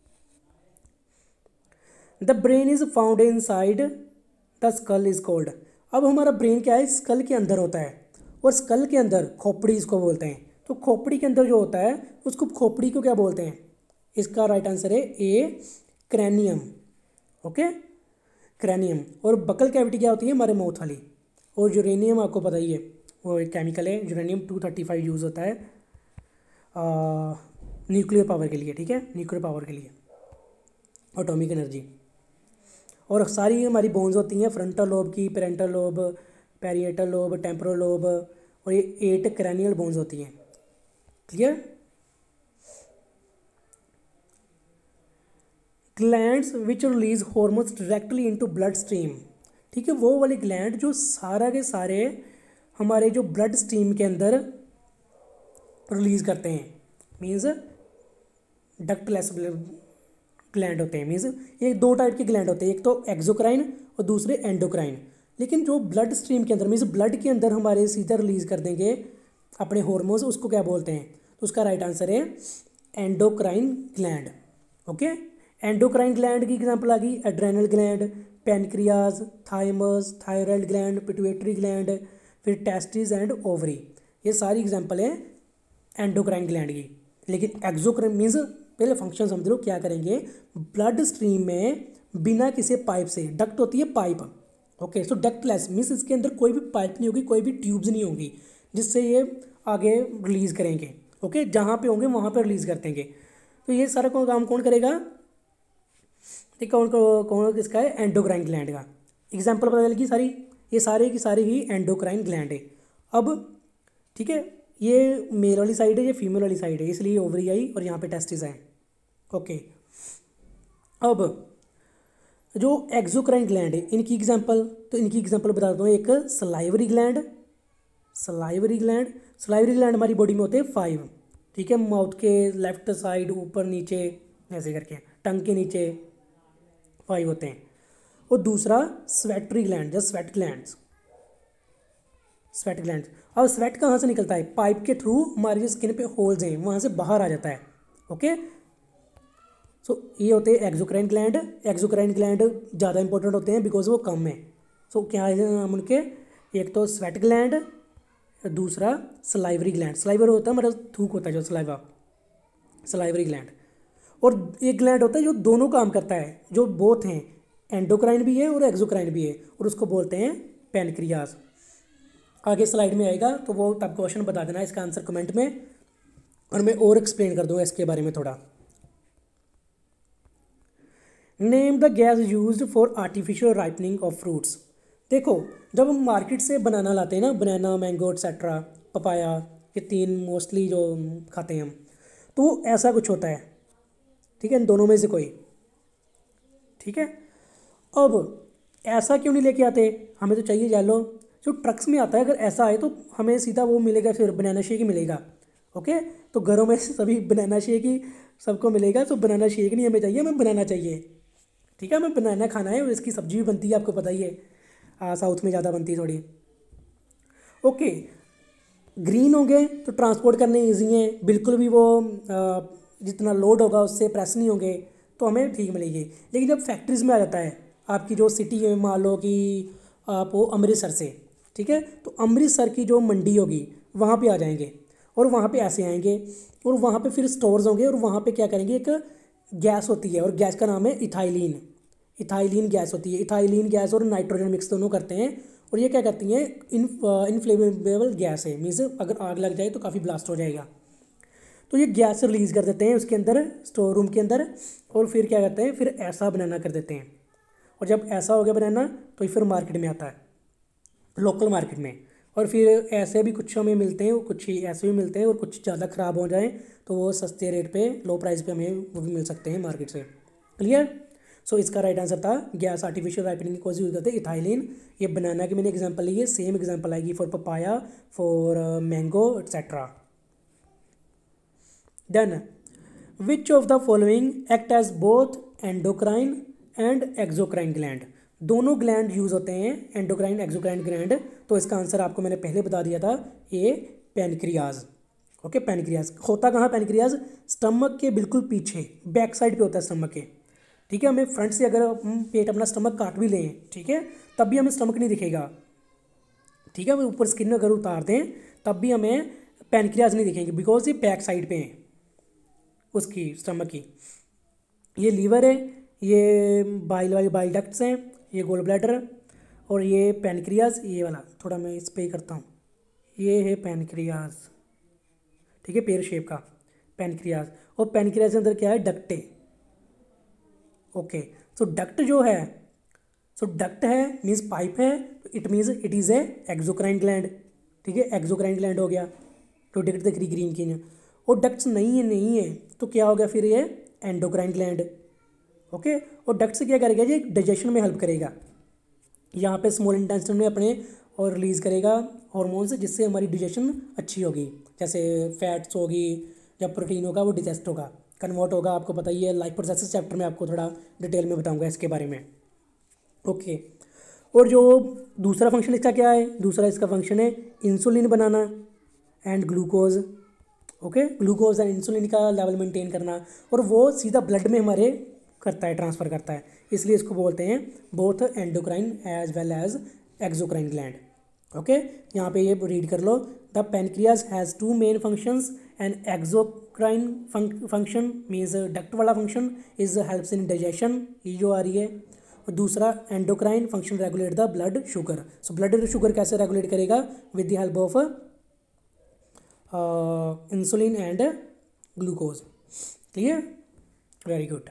The brain is found inside the skull is called. अब हमारा ब्रेन क्या है? स्कल के अंदर होता है, और स्कल के अंदर खोपड़ी इसको बोलते हैं। तो खोपड़ी के अंदर जो होता है उसको खोपड़ी को क्या बोलते हैं? इसका राइट आंसर है ए, क्रैनियम। Okay, cranium. और बकल कैविटी क्या होती है? हमारे माउथ वाली। और यूरेनियम आपको पता ही है, वो एक केमिकल है, uranium two thirty five use होता है न्यूक्लियर पावर के लिए, ठीक है, न्यूक्लियर पावर के लिए, एटॉमिक एनर्जी। और सारी हमारी बोन्स होती हैं फ्रंटल लोब की, parental lobe, parietal lobe, temporal lobe, और ये एट क्रैनियल बोन्स होती हैं। Clear? Glands which release hormones directly into blood stream, ठीक है, वो वाले ग्लैंड जो सारा के सारे हमारे जो ब्लड स्ट्रीम के अंदर रिलीज करते हैं, मीन्स डक्टलेस ग्लैंड होते हैं। मीन्स ये दो टाइप के ग्लैंड होते हैं, एक तो एक्सोक्राइन और दूसरे एंडोक्राइन। लेकिन जो ब्लड स्ट्रीम के अंदर, मीन्स ब्लड के अंदर हमारे सीधा रिलीज कर देंगे अपने हॉर्मोन्स, उसको क्या बोलते हैं? तो उसका राइट आंसर है endocrine gland. Okay, endocrine gland की एग्जांपल आ गई adrenal gland, pancreas, thymus, thyroid gland, pituitary gland, फिर टेस्टिस एंड ओवरी। ये सारी एग्जांपल है एंडोक्राइन ग्लैंड की। लेकिन एक्सोक्राइन मीन्स पहले फंक्शन समझ लो क्या करेंगे। ब्लड स्ट्रीम में बिना किसी पाइप से, डक्ट होती है pipe, okay, so ductless means इसके अंदर कोई भी पाइप नहीं होगी, कोई भी ट्यूब्स नहीं होगी जिससे ये आगे रिलीज करेंगे। ओके, जहाँ पे होंगे वहाँ पे रिलीज कर देंगे। तो ये सारा कौन काम कौन करेगा? ठीक, कौन कौन किसका है? एंडोक्राइन ग्लैंड का। एग्जाम्पल पता चल गई सारी, ये सारे की सारी ही एंडोक्राइन ग्लैंड है। अब ठीक है, ये मेल वाली साइड है, ये फीमेल वाली साइड है, इसलिए ओवरी आई और यहाँ पे टेस्टिस हैं। ओके, अब जो एक्सोक्राइन ग्लैंड है इनकी एग्जांपल, तो इनकी एग्जांपल बता दूँ, एक salivary gland, salivary gland salivary gland हमारी बॉडी में होते हैं फाइव, ठीक है, माउथ के लेफ्ट साइड, ऊपर नीचे ऐसे करके, टंग के नीचे फाइव होते हैं। और दूसरा sweatery gland, just sweat glands, sweat glands. अब स्वेट कहाँ से निकलता है? पाइप के थ्रू हमारी जो स्किन पे होल्स हैं वहाँ से बाहर आ जाता है। ओके, सो so, ये होते हैं एक्सोक्राइन ग्लैंड। एक्सोक्राइन ग्लैंड ज़्यादा इंपॉर्टेंट होते हैं बिकॉज वो कम है। सो so, क्या है नाम उनके? एक तो स्वेट ग्लैंड, दूसरा सलाइवरी ग्लैंड। सलाइवर होता है मतलब थूक होता है जो सलाइवा, सलाइवरी ग्लैंड। और एक ग्लैंड होता है जो दोनों काम करता है, जो बोथ हैं, एंडोक्राइन भी है और एक्सोक्राइन भी है, और उसको बोलते हैं पैनक्रियाज। आगे स्लाइड में आएगा तो वो तब क्वेश्चन बता देना इसका आंसर कमेंट में, और मैं और एक्सप्लेन कर दूंगा इसके बारे में थोड़ा। Name the gas used for artificial ripening of fruits. देखो, जब हम मार्केट से बनाना लाते हैं ना, बनाना, मैंगो एक्सेट्रा, पपाया, ये तीन मोस्टली जो खाते हैं हम, तो वो ऐसा कुछ होता है, ठीक है, इन दोनों में से कोई, ठीक है। अब ऐसा क्यों नहीं लेके आते? हमें तो चाहिए येलो, जो ट्रक्स में आता है। अगर ऐसा आए तो हमें सीधा वो मिलेगा, फिर बनाना शेक ही मिलेगा। ओके, तो घरों में सभी बनाना शेक ही सबको मिलेगा, तो बनाना शेक नहीं हमें चाहिए, हमें बनाना चाहिए, ठीक है। हमें बनाना खाना है और इसकी सब्जी भी बनती है, आपको पता ही है, साउथ में ज़्यादा बनती है थोड़ी। ओके, ग्रीन होंगे तो ट्रांसपोर्ट करने ईजी हैं, बिल्कुल भी वो आ, जितना लोड होगा उससे प्रेस नहीं होंगे, तो हमें ठीक मिलेगी। लेकिन जब फैक्ट्रीज़ में आ जाता है, आपकी जो सिटी है, मान लो कि आप वो अमृतसर से, ठीक है, तो अमृतसर की जो मंडी होगी वहाँ पे आ जाएंगे, और वहाँ पे ऐसे आएंगे, और वहाँ पे फिर स्टोर्स होंगे, और वहाँ पे क्या करेंगे, एक गैस होती है, और गैस का नाम है इथाइलिन। इथाइलिन गैस होती है। इथाइलिन गैस और नाइट्रोजन मिक्स दोनों करते हैं, और ये क्या करती हैं, इन इनफ्लेमेबल गैस है, मीन्स अगर आग लग जाए तो काफ़ी ब्लास्ट हो जाएगा। तो ये गैस रिलीज़ कर देते हैं उसके अंदर, स्टोर रूम के अंदर, और फिर क्या करते हैं, फिर ऐसा बनाना कर देते हैं। और जब ऐसा हो गया बनाना तो फिर मार्केट में आता है, लोकल मार्केट में। और फिर ऐसे भी कुछ हमें मिलते हैं, कुछ ही ऐसे भी मिलते हैं, और कुछ ज़्यादा ख़राब हो जाएँ तो वो सस्ते रेट पे, लो प्राइस पे हमें वो भी मिल सकते हैं मार्केट से। क्लियर? सो so, इसका राइट आंसर था गैस आर्टिफिशियल राइपनिंग को यूज़ करते हैं इथाइलिन। ये बनाना की मैंने एग्जांपल ली है, सेम एग्जांपल आएगी for papaya, for mango etcetera. Then which of the following act as both endocrine and exocrine gland. दोनों ग्लैंड यूज़ होते हैं, एंडोक्राइन एक्सोक्राइन ग्लैंड। तो इसका आंसर आपको मैंने पहले बता दिया था, ए पैनक्रियाज। ओके, पैनक्रियाज होता कहाँ? पैनक्रियाज स्टमक के बिल्कुल पीछे, बैक साइड पे होता है स्टमक के, ठीक है। हमें फ्रंट से अगर हम पेट अपना स्टमक काट भी लें, ठीक है, तब भी हमें स्टमक नहीं दिखेगा, ठीक है। ऊपर स्किन अगर उतार दें तब भी हमें पैनक्रियाज नहीं दिखेंगे, बिकॉज ये बैक साइड पे हैं उसकी, स्टमक की। ये लीवर है, ये बाइल वाली बाइल डक्ट्स हैं, ये गोल ब्लैडर, और ये पैनक्रियाज, ये वाला थोड़ा मैं इस पे ही करता हूँ, ये है पैनक्रियाज, ठीक है, पेयर शेप का पैनक्रियाज। और पैनक्रियाज के अंदर क्या है? डक्ट है। ओके, सो डक्ट जो है, सो डक्ट है मीन्स पाइप है, तो it means it is a exocrine gland, ठीक है, एक्सोक्राइन ग्लैंड हो गया। तो डक्ट द ग्रीन की है, और डक्ट्स नहीं है, नहीं है तो क्या हो गया फिर? ये एंडोक्राइन ग्लैंड। ओके, और डक्ट से क्या करेगा? ये डाइजेशन में हेल्प करेगा, यहाँ पे स्मॉल इंटेस्टाइन में अपने और रिलीज़ करेगा हॉर्मोन्स, जिससे हमारी डाइजेशन अच्छी होगी। जैसे फैट्स होगी, जब प्रोटीन होगा वो डिजेस्ट होगा, कन्वर्ट होगा, आपको पता ही है। लाइफ प्रोसेसेस चैप्टर में आपको थोड़ा डिटेल में बताऊंगा इसके बारे में। ओके, और जो दूसरा फंक्शन इसका क्या है? दूसरा इसका फंक्शन है इंसुलिन बनाना and glucose. Okay, glucose and insulin का लेवल मेंटेन करना, और वो सीधा ब्लड में हमारे करता है, ट्रांसफ़र करता है, इसलिए इसको बोलते हैं both endocrine as well as exocrine gland. Okay, यहाँ पे ये रीड कर लो, the pancreas has two main functions, and exocrine function means duct वाला function is helps in digestion, ये जो आ रही है। और दूसरा endocrine function regulate the blood sugar. So blood sugar कैसे रेगुलेट करेगा? With the help of insulin and glucose. Clear? Very good.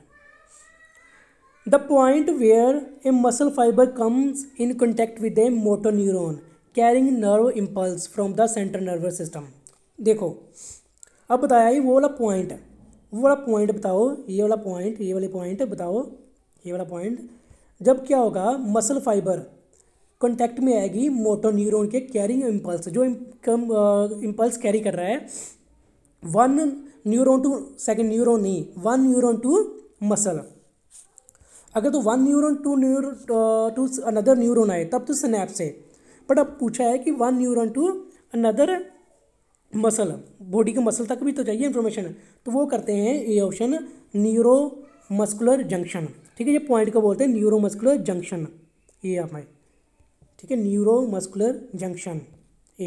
The point where a muscle fiber comes in contact with a motor neuron carrying nerve impulse from the central nervous system. देखो अब बताया ये वो वाला point, वो वाला point बताओ, ये वाला पॉइंट, ये वाले पॉइंट बताओ, ये वाला पॉइंट जब क्या होगा, मसल फाइबर कॉन्टैक्ट में आएगी मोटर न्यूरॉन के कैरिंग इम्पल्स, जो इम्पल्स कैरी कर रहा है one neuron to second neuron नहीं, वन न्यूरॉन टू मसल। अगर तो one neuron to neuro to another neuron आए तब तो सिनैप्स है, बट अब पूछा है कि one neuron to another muscle, body के मसल तक भी तो चाहिए इन्फॉर्मेशन, तो वो करते हैं ये ऑप्शन न्यूरो मस्कुलर जंक्शन। ठीक है, ये पॉइंट को बोलते हैं न्यूरो मस्कुलर जंक्शन, ये आप में, ठीक है, neuromuscular junction A.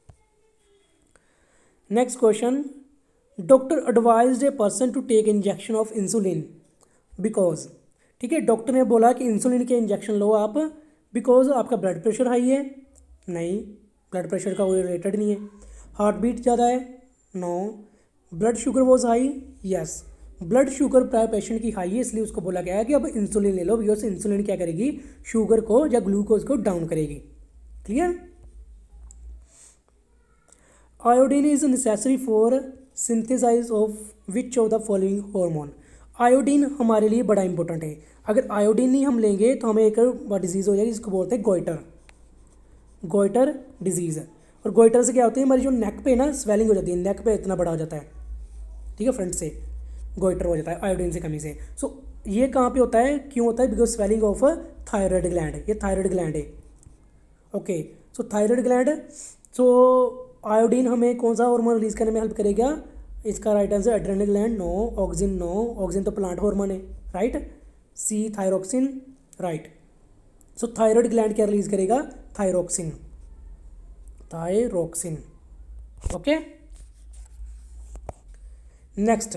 Next question, doctor advised a person to take injection of insulin because, ठीक है, डॉक्टर ने बोला कि इंसुलिन के इंजेक्शन लो आप बिकॉज आपका ब्लड प्रेशर हाई है, नहीं, ब्लड प्रेशर का वो रिलेटेड नहीं है। हार्ट बीट ज़्यादा है, no. Blood sugar was high, yes, blood sugar प्राय पेशेंट की हाई है, इसलिए उसको बोला गया है कि अब इंसुलिन ले लो, बिकॉज इंसुलिन क्या करेगी, शुगर को या ग्लूकोज को डाउन करेगी। Clear. Iodine is necessary for synthesize of which of the following hormone. Iodine हमारे लिए बड़ा इंपॉर्टेंट है, अगर आयोडीन नहीं हम लेंगे तो हमें एक डिजीज़ हो जाएगी जिसको बोलते हैं गोइटर, गोइटर डिजीज़। और गोइटर से क्या होती है, हमारी जो नेक पे ना स्वेलिंग हो जाती है, नेक पे इतना बड़ा हो जाता है, ठीक है, फ्रंट से गोइटर हो जाता है आयोडीन से कमी से। सो so, ये कहाँ पे होता है, क्यों होता है, because swelling of thyroid gland, ये थायराइड ग्लैंड है। Okay, so thyroid gland, so iodine हमें कौन सा हार्मोन रिलीज करने में हेल्प करेगा, इसका right answer adrenal gland, no. Auxin, no, auxin तो प्लांट हार्मोन है, right. C thyroxine, right. So thyroid gland क्या रिलीज करेगा, thyroxine, thyroxine. Okay, next,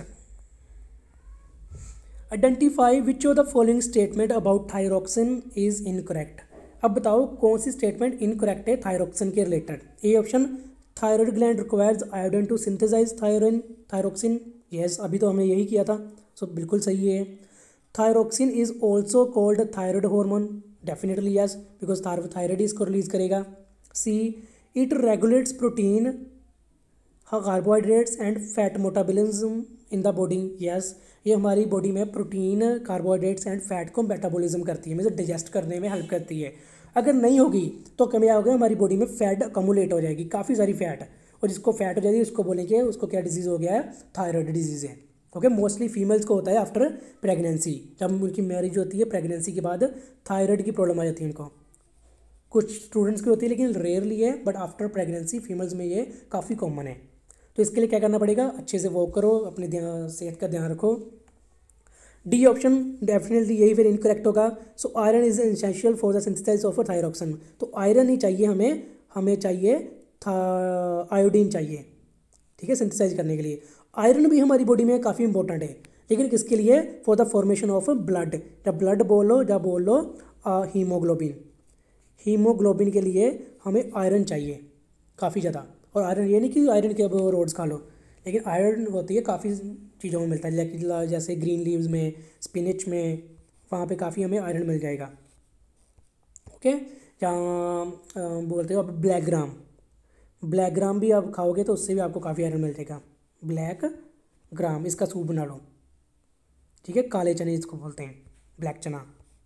identify which of the following statement about thyroxine is incorrect. अब बताओ कौन सी statement incorrect है thyroxine के related. A option, thyroid gland requires iodine to synthesize थायरोइन thyroxine, yes, अभी तो हमने यही किया था, सो so, बिल्कुल सही है। Thyroxine is also called thyroid hormone, definitely yes, because thyroid इसको रिलीज करेगा। C, it regulates protein, carbohydrates and fat metabolism in the body, yes, ये हमारी बॉडी में प्रोटीन, कार्बोहाइड्रेट्स एंड फैट को मेटाबॉलिज्म करती है, मतलब डाइजेस्ट करने में हेल्प करती है। अगर नहीं होगी तो क्या होगा, हमारी बॉडी में फैट अकमुलेट हो जाएगी, काफ़ी सारी फैट, और जिसको फैट हो जाएगी उसको बोलेंगे उसको क्या डिजीज़ हो गया है, थायराइड डिजीज़ है। ओके, मोस्टली फीमेल्स को होता है आफ्टर प्रेगनेंसी, जब उनकी मैरिज होती है प्रेगनेंसी के बाद थायराइड की प्रॉब्लम आ जाती है उनको, कुछ स्टूडेंट्स की होती है लेकिन रेयरली है, बट आफ्टर प्रेगनेंसी फीमेल्स में ये काफ़ी कॉमन है। तो इसके लिए क्या करना पड़ेगा, अच्छे से वॉक करो, अपने ध्यान सेहत का ध्यान रखो। डी ऑप्शन डेफिनेटली यही फिर इनकरेक्ट होगा। So iron is essential for the synthesize of thyroxine, तो आयरन ही चाहिए हमें, हमें चाहिए आयोडीन चाहिए, ठीक है, सिंथेसाइज करने के लिए। आयरन भी हमारी बॉडी में काफ़ी इंपॉर्टेंट है, लेकिन किसके लिए, for the formation of blood, जब ब्लड बोलो जब बोल लो हीमोग्लोबिन, हीमोग्लोबिन के लिए हमें आयरन चाहिए काफ़ी ज़्यादा। और आयरन ये नहीं कि आयरन के अब रोड्स खा लो, लेकिन आयरन होती है काफ़ी चीज़ों में मिलता है, जैसे ग्रीन लीव्स में, स्पिनच में, वहाँ पे काफ़ी हमें आयरन मिल जाएगा। ओके, जहाँ बोलते हो आप ब्लैक ग्राम, ब्लैक ग्राम भी आप खाओगे तो उससे भी आपको काफ़ी आयरन मिल जाएगा, ब्लैक ग्राम, इसका सूप बना लो, ठीक है, काले चने इसको बोलते हैं, ब्लैक चना।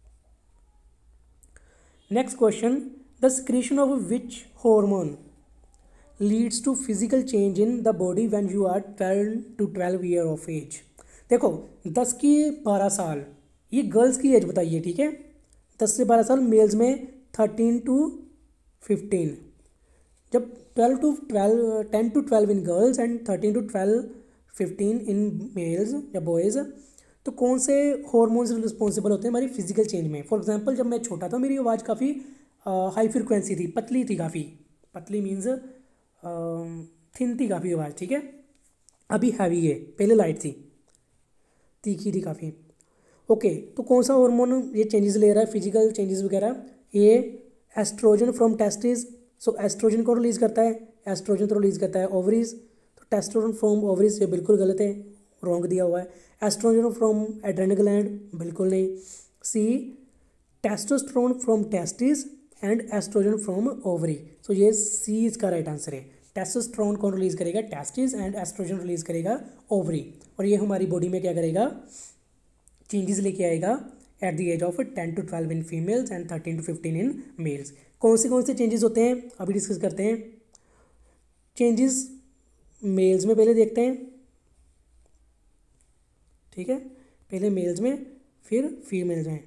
Next question, the secretion of which hormone leads to physical change in the body when you are twelve to twelve year of age. देखो दस की बारह साल, ये गर्ल्स की एज बताइए, ठीक है, दस से बारह साल, मेल्स में थर्टीन टू फिफ्टीन, जब twelve to twelve ten to twelve in girls and thirteen to twelve fifteen in males या बॉयज़, तो कौन से हॉर्मोन्स रिस्पॉन्सिबल होते हैं हमारी फिजिकल चेंज में। फॉर एग्जांपल जब मैं छोटा था मेरी आवाज़ काफ़ी हाई फ्रिक्वेंसी थी, पतली थी, काफ़ी पतली मीन्स थिन थी काफ़ी आवाज़, ठीक है, अभी हैवी है, पहले लाइट थी, तीखी थी काफ़ी। ओके, तो कौन सा हार्मोन ये चेंजेस ले रहा है, फिजिकल चेंजेस वगैरह, ये oestrogen from testis, so oestrogen को रिलीज़ करता है, एस्ट्रोजन तो रिलीज़ करता है ओवरीज, तो टेस्टोस्टेरोन फ्रॉम ओवरीज ये बिल्कुल गलत है, रॉन्ग दिया हुआ है। एस्ट्रोजन फ्रॉम एड्रेनल ग्लैंड, बिल्कुल नहीं। C testosterone from testis and oestrogen from ovary. So ये सी इसका राइट आंसर है। टेस्टोस्टेरोन कौन रिलीज करेगा? टेस्टिस। एंड एस्ट्रोजन रिलीज करेगा ओवरी। और ये हमारी बॉडी में क्या करेगा? चेंजेस लेके आएगा at the age of ten to twelve in females and thirteen to fifteen in males. कौन से कौन से चेंजेस होते हैं अभी डिस्कस करते हैं। चेंजेस मेल्स में पहले देखते हैं, ठीक है। पहले मेल्स में फिर फीमेल्स में,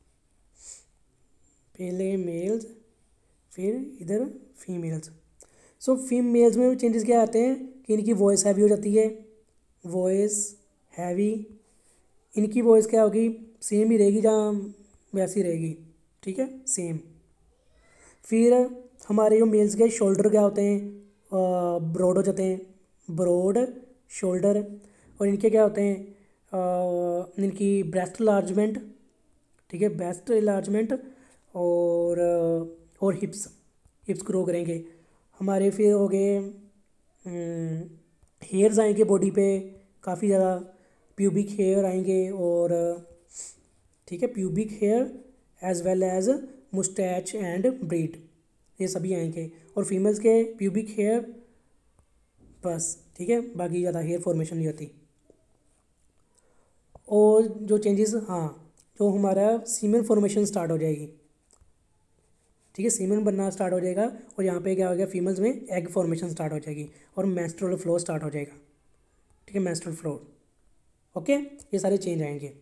पहले मेल्स फिर इधर फीमेल्स। सो फीमेल्स में चेंजेस क्या आते हैं कि इनकी वॉइस हैवी हो जाती है, वॉइस हैवी। इनकी वॉइस क्या होगी? सेम ही रहेगी जहाँ वैसी रहेगी, ठीक है, सेम। फिर हमारे जो मेल्स के शोल्डर क्या होते हैं? ब्रॉड हो जाते हैं, ब्रॉड शोल्डर। और इनके क्या होते हैं? आ, इनकी ब्रेस्ट इलार्जमेंट, ठीक है, ब्रेस्ट इलार्जमेंट। और और हिप्स हिप्स ग्रो करेंगे हमारे। फिर हो गए हेयर्स आएंगे बॉडी पे काफ़ी ज़्यादा, प्यूबिक हेयर आएंगे। और ठीक है, pubic hair as well as moustache and beard, ये सभी आएंगे। और फीमेल्स के प्यूबिक हेयर बस, ठीक है, बाकी ज़्यादा हेयर फॉर्मेशन नहीं होती। और जो चेंजेस, हाँ, जो हमारा सीमेन फॉर्मेशन स्टार्ट हो जाएगी, ठीक है, सीमेन बनना स्टार्ट हो जाएगा। और यहाँ पे क्या हो गया? फीमेल्स में एग फॉर्मेशन स्टार्ट हो जाएगी और मेंस्ट्रुअल फ्लो स्टार्ट हो जाएगा, ठीक है, मेंस्ट्रुअल फ्लो। ओके, ये सारे चेंज आएंगे।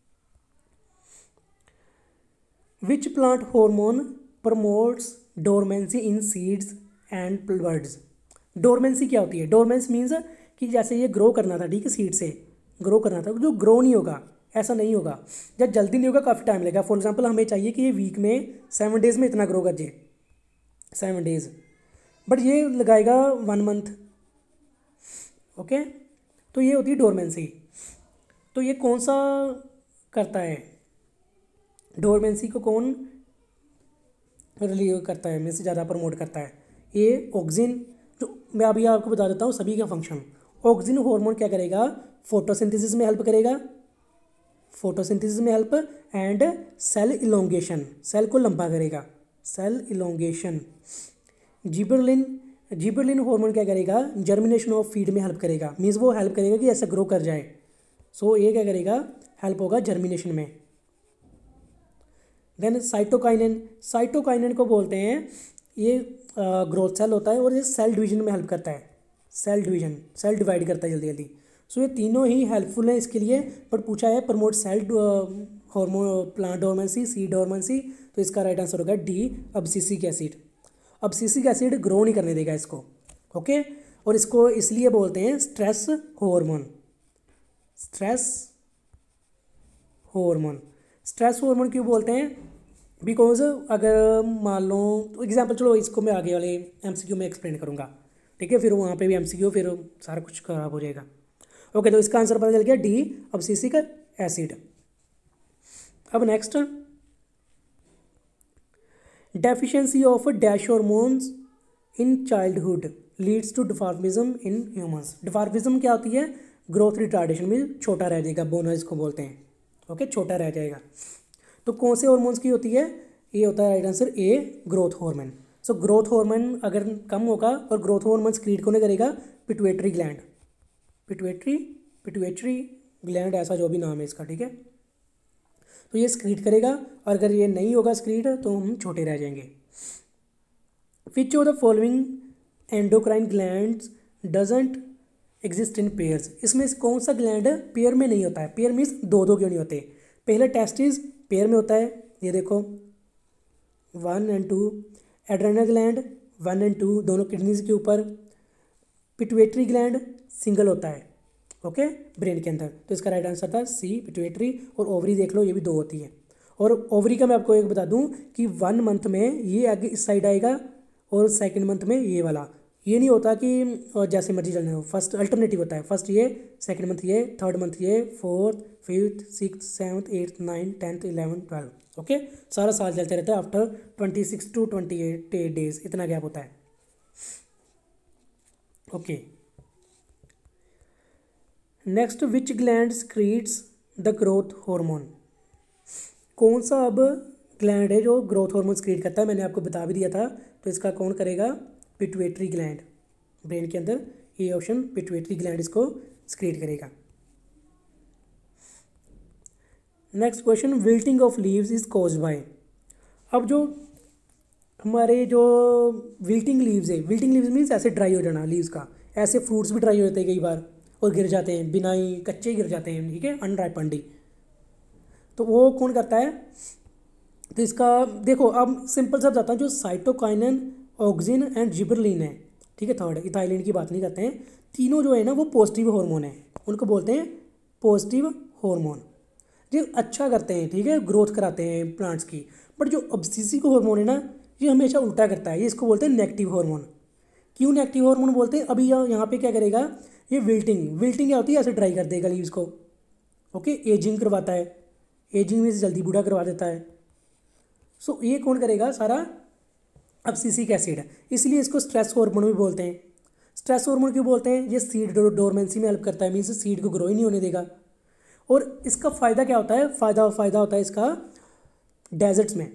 Which plant hormone promotes dormancy in seeds and birds? Dormancy क्या होती है? डोरमेंस मीन्स कि जैसे ये ग्रो करना था, ठीक है, सीड से ग्रो करना था, जो ग्रो नहीं होगा, ऐसा नहीं होगा। जब जल्दी नहीं होगा काफ़ी टाइम लगेगा। फॉर एग्जांपल हमें चाहिए कि ये वीक में सेवन डेज़ में इतना ग्रो कर जाए, सेवन डेज़, बट ये लगाएगा वन मंथ। ओके, तो ये होती है डोरमेंसी। तो ये कौन सा करता है? डोरमेंसी को कौन रिलीव करता है, में से ज़्यादा प्रमोट करता है? ये ऑक्सिन, जो मैं अभी आपको बता देता हूँ सभी का फंक्शन। ऑक्सिन हार्मोन क्या करेगा? फोटोसिंथेसिस में हेल्प करेगा, फोटोसिंथेसिस में help. And cell elongation, cell को लंबा करेगा, cell elongation. Gibberellin, gibberellin hormone क्या करेगा? जर्मिनेशन ऑफ फीड में हेल्प करेगा, मीन्स वो हेल्प करेगा कि ऐसा ग्रो कर जाए। सो so, ये क्या करेगा? हेल्प होगा जर्मिनेशन में। देन साइटोकाइनिन, साइटोकाइनिन को बोलते हैं, ये ग्रोथ सेल होता है और ये सेल डिवीजन में हेल्प करता है, सेल डिवीजन, सेल डिवाइड करता है जल्दी जल्दी। सो so, ये तीनों ही हेल्पफुल हैं इसके लिए। बट पूछा है promote cell hormone plant dormancy, seed dormancy, तो इसका राइट आंसर होगा D, abscisic acid. Abscisic acid grow नहीं करने देगा इसको, ओके। और इसको इसलिए बोलते हैं stress hormone, stress hormone. Stress hormone क्यों बोलते हैं? बिकॉज अगर मान लो एग्जांपल, चलो इसको मैं आगे वाले एमसीक्यू में एक्सप्लेन करूँगा, ठीक है, फिर वहाँ पे भी एमसीक्यू, फिर सारा कुछ खराब हो जाएगा। ओके, तो इसका आंसर पता चल गया डी, अब्सिसिक एसिड। अब next, deficiency of dash hormones in childhood leads to dwarfism in humans. Dwarfism क्या होती है? ग्रोथ रिटार्डेशन में छोटा रह जाएगा, बोनस को बोलते हैं, ओके, छोटा रह जाएगा। तो कौन से हार्मोन्स की होती है? ये होता है right answer A, growth hormone. So growth hormone अगर कम होगा, और ग्रोथ हार्मोन स्क्रीट कौन करेगा? Pituitary gland, pituitary pituitary gland, ऐसा जो भी नाम है इसका, ठीक है। तो ये स्क्रीट करेगा, और अगर ये नहीं होगा स्क्रीट तो हम छोटे रह जाएंगे। Which of the following endocrine glands doesn't exist in pairs? इसमें कौन सा ग्लैंड पेयर में नहीं होता है? पेयर मीन्स दो दो क्यों नहीं होते? पहले टेस्टिस पेयर में होता है, ये देखो one and two. Adrenal gland one and two, दोनों किडनीज के ऊपर। पिट्यूटरी ग्लैंड सिंगल होता है, ओके, ब्रेन के अंदर। तो इसका राइट आंसर था सी, पिट्यूटरी। और ओवरी देख लो, ये भी दो होती है। और ओवरी का मैं आपको एक बता दूं कि वन मंथ में ये आगे इस साइड आएगा और सेकंड मंथ में ये वाला। ये नहीं होता कि जैसे मर्जी चलने हो, फर्स्ट अल्टरनेटिव होता है, फर्स्ट ये, सेकंड मंथ ये, थर्ड मंथ ये, fourth, fifth, six, seventh, eighth, nine, tenth, eleven, twelve, okay. सारा साल चलते रहता है। After twenty six to twenty eight days इतना गैप होता है, okay. Next, which gland creates the growth hormone? कौन सा अब ग्लैंड है जो ग्रोथ हार्मोन क्रिएट करता है, मैंने आपको बता भी दिया था। तो इसका कौन करेगा? पिट्यूटरी ग्लैंड, ब्रेन के अंदर ये ऑप्शन पिट्यूटरी ग्लैंड इसको क्रिएट करेगा। Next question, wilting of leaves is caused by. अब जो हमारे जो विल्टिंग लीव्स है, विल्टिंग लीव्स मीन्स ऐसे ड्राई हो जाना लीव्स का, ऐसे फ्रूट्स भी ड्राई हो जाते हैं कई बार और गिर जाते हैं, बिना ही कच्चे गिर जाते हैं, ठीक है, अनराइपेंड। तो वो कौन करता है? तो इसका देखो, अब सिंपल सा बताता हूँ, जो साइटोकाइनिन, ऑक्सिन एंड जिबरलिन है, ठीक है, थर्ड इथाइलिन की बात नहीं करते हैं, तीनों जो है ना वो पॉजिटिव हार्मोन है, उनको बोलते हैं पॉजिटिव हार्मोन, जो अच्छा करते हैं, ठीक है, ग्रोथ कराते हैं प्लांट्स की। बट जो ऑब्सेसिव हार्मोन है ना, ये हमेशा उल्टा करता है, ये इसको बोलते हैं नेगेटिव हार्मोन। क्यों नेगेटिव हार्मोन बोलते हैं? अभी यहाँ यहाँ पे क्या करेगा ये? विल्टिंग, विल्टिंग क्या होती है? ऐसे ड्राई कर देगा लीव्स को, ओके। एजिंग करवाता है, एजिंग में से जल्दी बूढ़ा करवा देता है। सो ये कौन करेगा? सारा अब्सिसिक एसिड है, इसलिए इसको स्ट्रेस हार्मोन भी बोलते हैं। स्ट्रेस हार्मोन क्यों बोलते हैं? ये सीड डोरमेंसी में हेल्प करता है, मीन्स सीड को ग्रो ही नहीं होने देगा। और इसका फ़ायदा क्या होता है? फ़ायदा फ़ायदा होता है इसका डेजर्ट्स में,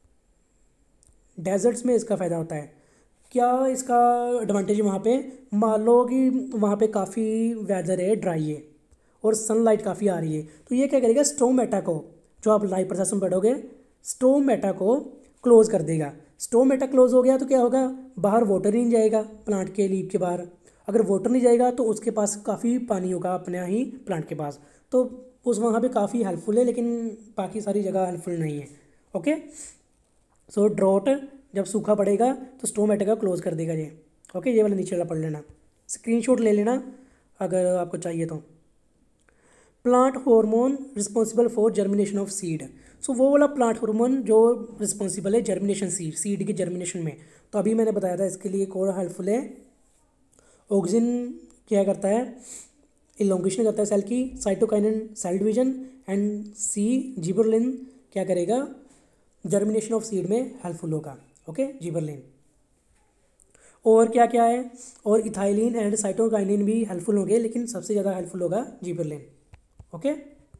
डेजर्ट्स में इसका फ़ायदा होता है। क्या इसका एडवांटेज है वहाँ पे? मान लो कि वहाँ पे काफ़ी वेदर है, ड्राई है और सनलाइट काफ़ी आ रही है, तो ये क्या करेगा? स्टोमेटा को, जो आप लाइफ प्रोसेस में पढ़ोगे, स्टोमेटा को क्लोज कर देगा। स्टोमेटा क्लोज हो गया तो क्या होगा? बाहर वाटर नहीं जाएगा प्लांट के लीफ के बाहर। अगर वाटर नहीं जाएगा तो उसके पास काफ़ी पानी होगा अपने ही प्लांट के पास, तो उस वहाँ पे काफ़ी हेल्पफुल है, लेकिन बाकी सारी जगह हेल्पफुल नहीं है, ओके। सो ड्रॉट, जब सूखा पड़ेगा तो स्टोमेटा का क्लोज कर देगा ये, ओके। ये वाला नीचे वाला पढ़ लेना, स्क्रीनशॉट ले लेना अगर आपको चाहिए तो। Plant hormone responsible for germination of seed. So वो वाला प्लांट हार्मोन जो रिस्पॉन्सिबल है जर्मिनेशन, सीड सीड के जर्मिनेशन में। तो अभी मैंने बताया था इसके लिए कौन हेल्पफुल है? ऑक्सिन क्या करता है? इलोंगेशन करता है सेल की, cytokinin cell division, and C gibberellin क्या करेगा? जर्मिनेशन ऑफ सीड में हेल्पफुल होगा, ओके, जिबरलिन। और क्या क्या है? और इथाइलिन एंड साइटोकाइनिन भी हेल्पफुल होंगे, लेकिन सबसे ज़्यादा हेल्पफुल होगा gibberellin, okay.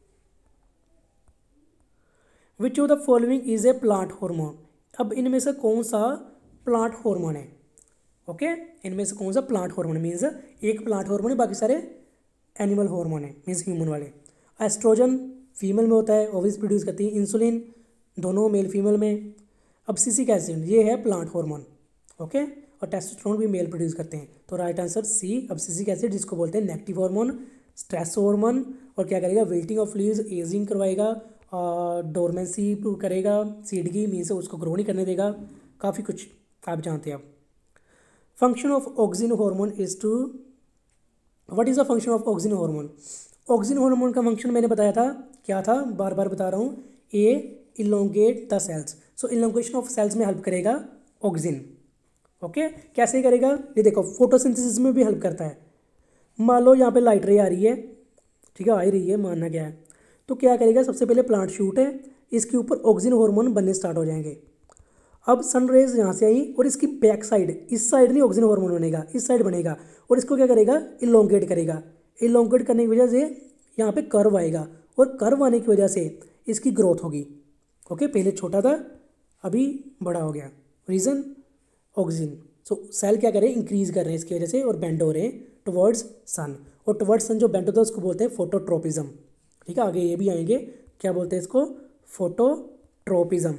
Which of the following is a plant hormone. अब इनमें से कौन सा प्लांट हार्मोन है? ओके, इनमें से कौन सा प्लांट हार्मोन? मीन्स एक प्लांट हार्मोन है, बाकी सारे एनिमल हार्मोन है, मीन्स ह्यूमन वाले। एस्ट्रोजन फीमेल में होता है, ओवरीज प्रोड्यूस करती है। इंसुलिन दोनों मेल फीमेल में। अब्सिसिक एसिड ये है प्लांट हार्मोन, ओके। और टेस्टोस्टेरोन भी मेल प्रोड्यूस करते हैं। तो right answer C, abscisic acid, जिसको बोलते हैं नेगेटिव हार्मोन, स्ट्रेस हार्मोन। और क्या करेगा? विल्टिंग ऑफ लीव्स, एजिंग करवाएगा, डोरमेंसी करेगा सीड की, मीन्स उसको ग्रो नहीं करने देगा, काफ़ी कुछ आप जानते हैं। अब function of auxin hormone is to, what is the function of auxin hormone? Auxin hormone का फंक्शन मैंने बताया था, क्या था? बार बार बता रहा हूँ। A, elongate the cells. So elongation of cells में हेल्प करेगा ऑक्सिन, ओके। कैसे करेगा? ये देखो, फोटोसिंथेसिस में भी हेल्प करता है। मान लो यहाँ पे लाइट रे आ रही है, ठीक है, आ ही रही है, मानना क्या है, तो क्या करेगा? सबसे पहले प्लांट शूट है, इसके ऊपर ऑक्सिन हार्मोन बनने स्टार्ट हो जाएंगे। अब सन रेज यहाँ से आई और इसकी बैक साइड, इस साइड नहीं ऑक्सिन हार्मोन बनेगा, इस साइड बनेगा, और इसको क्या करेगा? इलोंगेट करेगा। इलोंगेट करने की वजह से यहाँ पे कर्व आएगा, और कर्व आने की वजह से इसकी ग्रोथ होगी, ओके। पहले छोटा था, अभी बड़ा हो गया, रीज़न ऑक्सिन। सो सेल क्या करे? इंक्रीज कर रहे हैं इसकी वजह से, और बेंड हो रहे हैं टुवर्ड्स सन। और टुवर्ड्स सन जो बेंड होता है उसको बोलते हैं फोटोट्रोपिज्म, ठीक है। आगे ये भी आएंगे, क्या बोलते हैं इसको? Phototropism.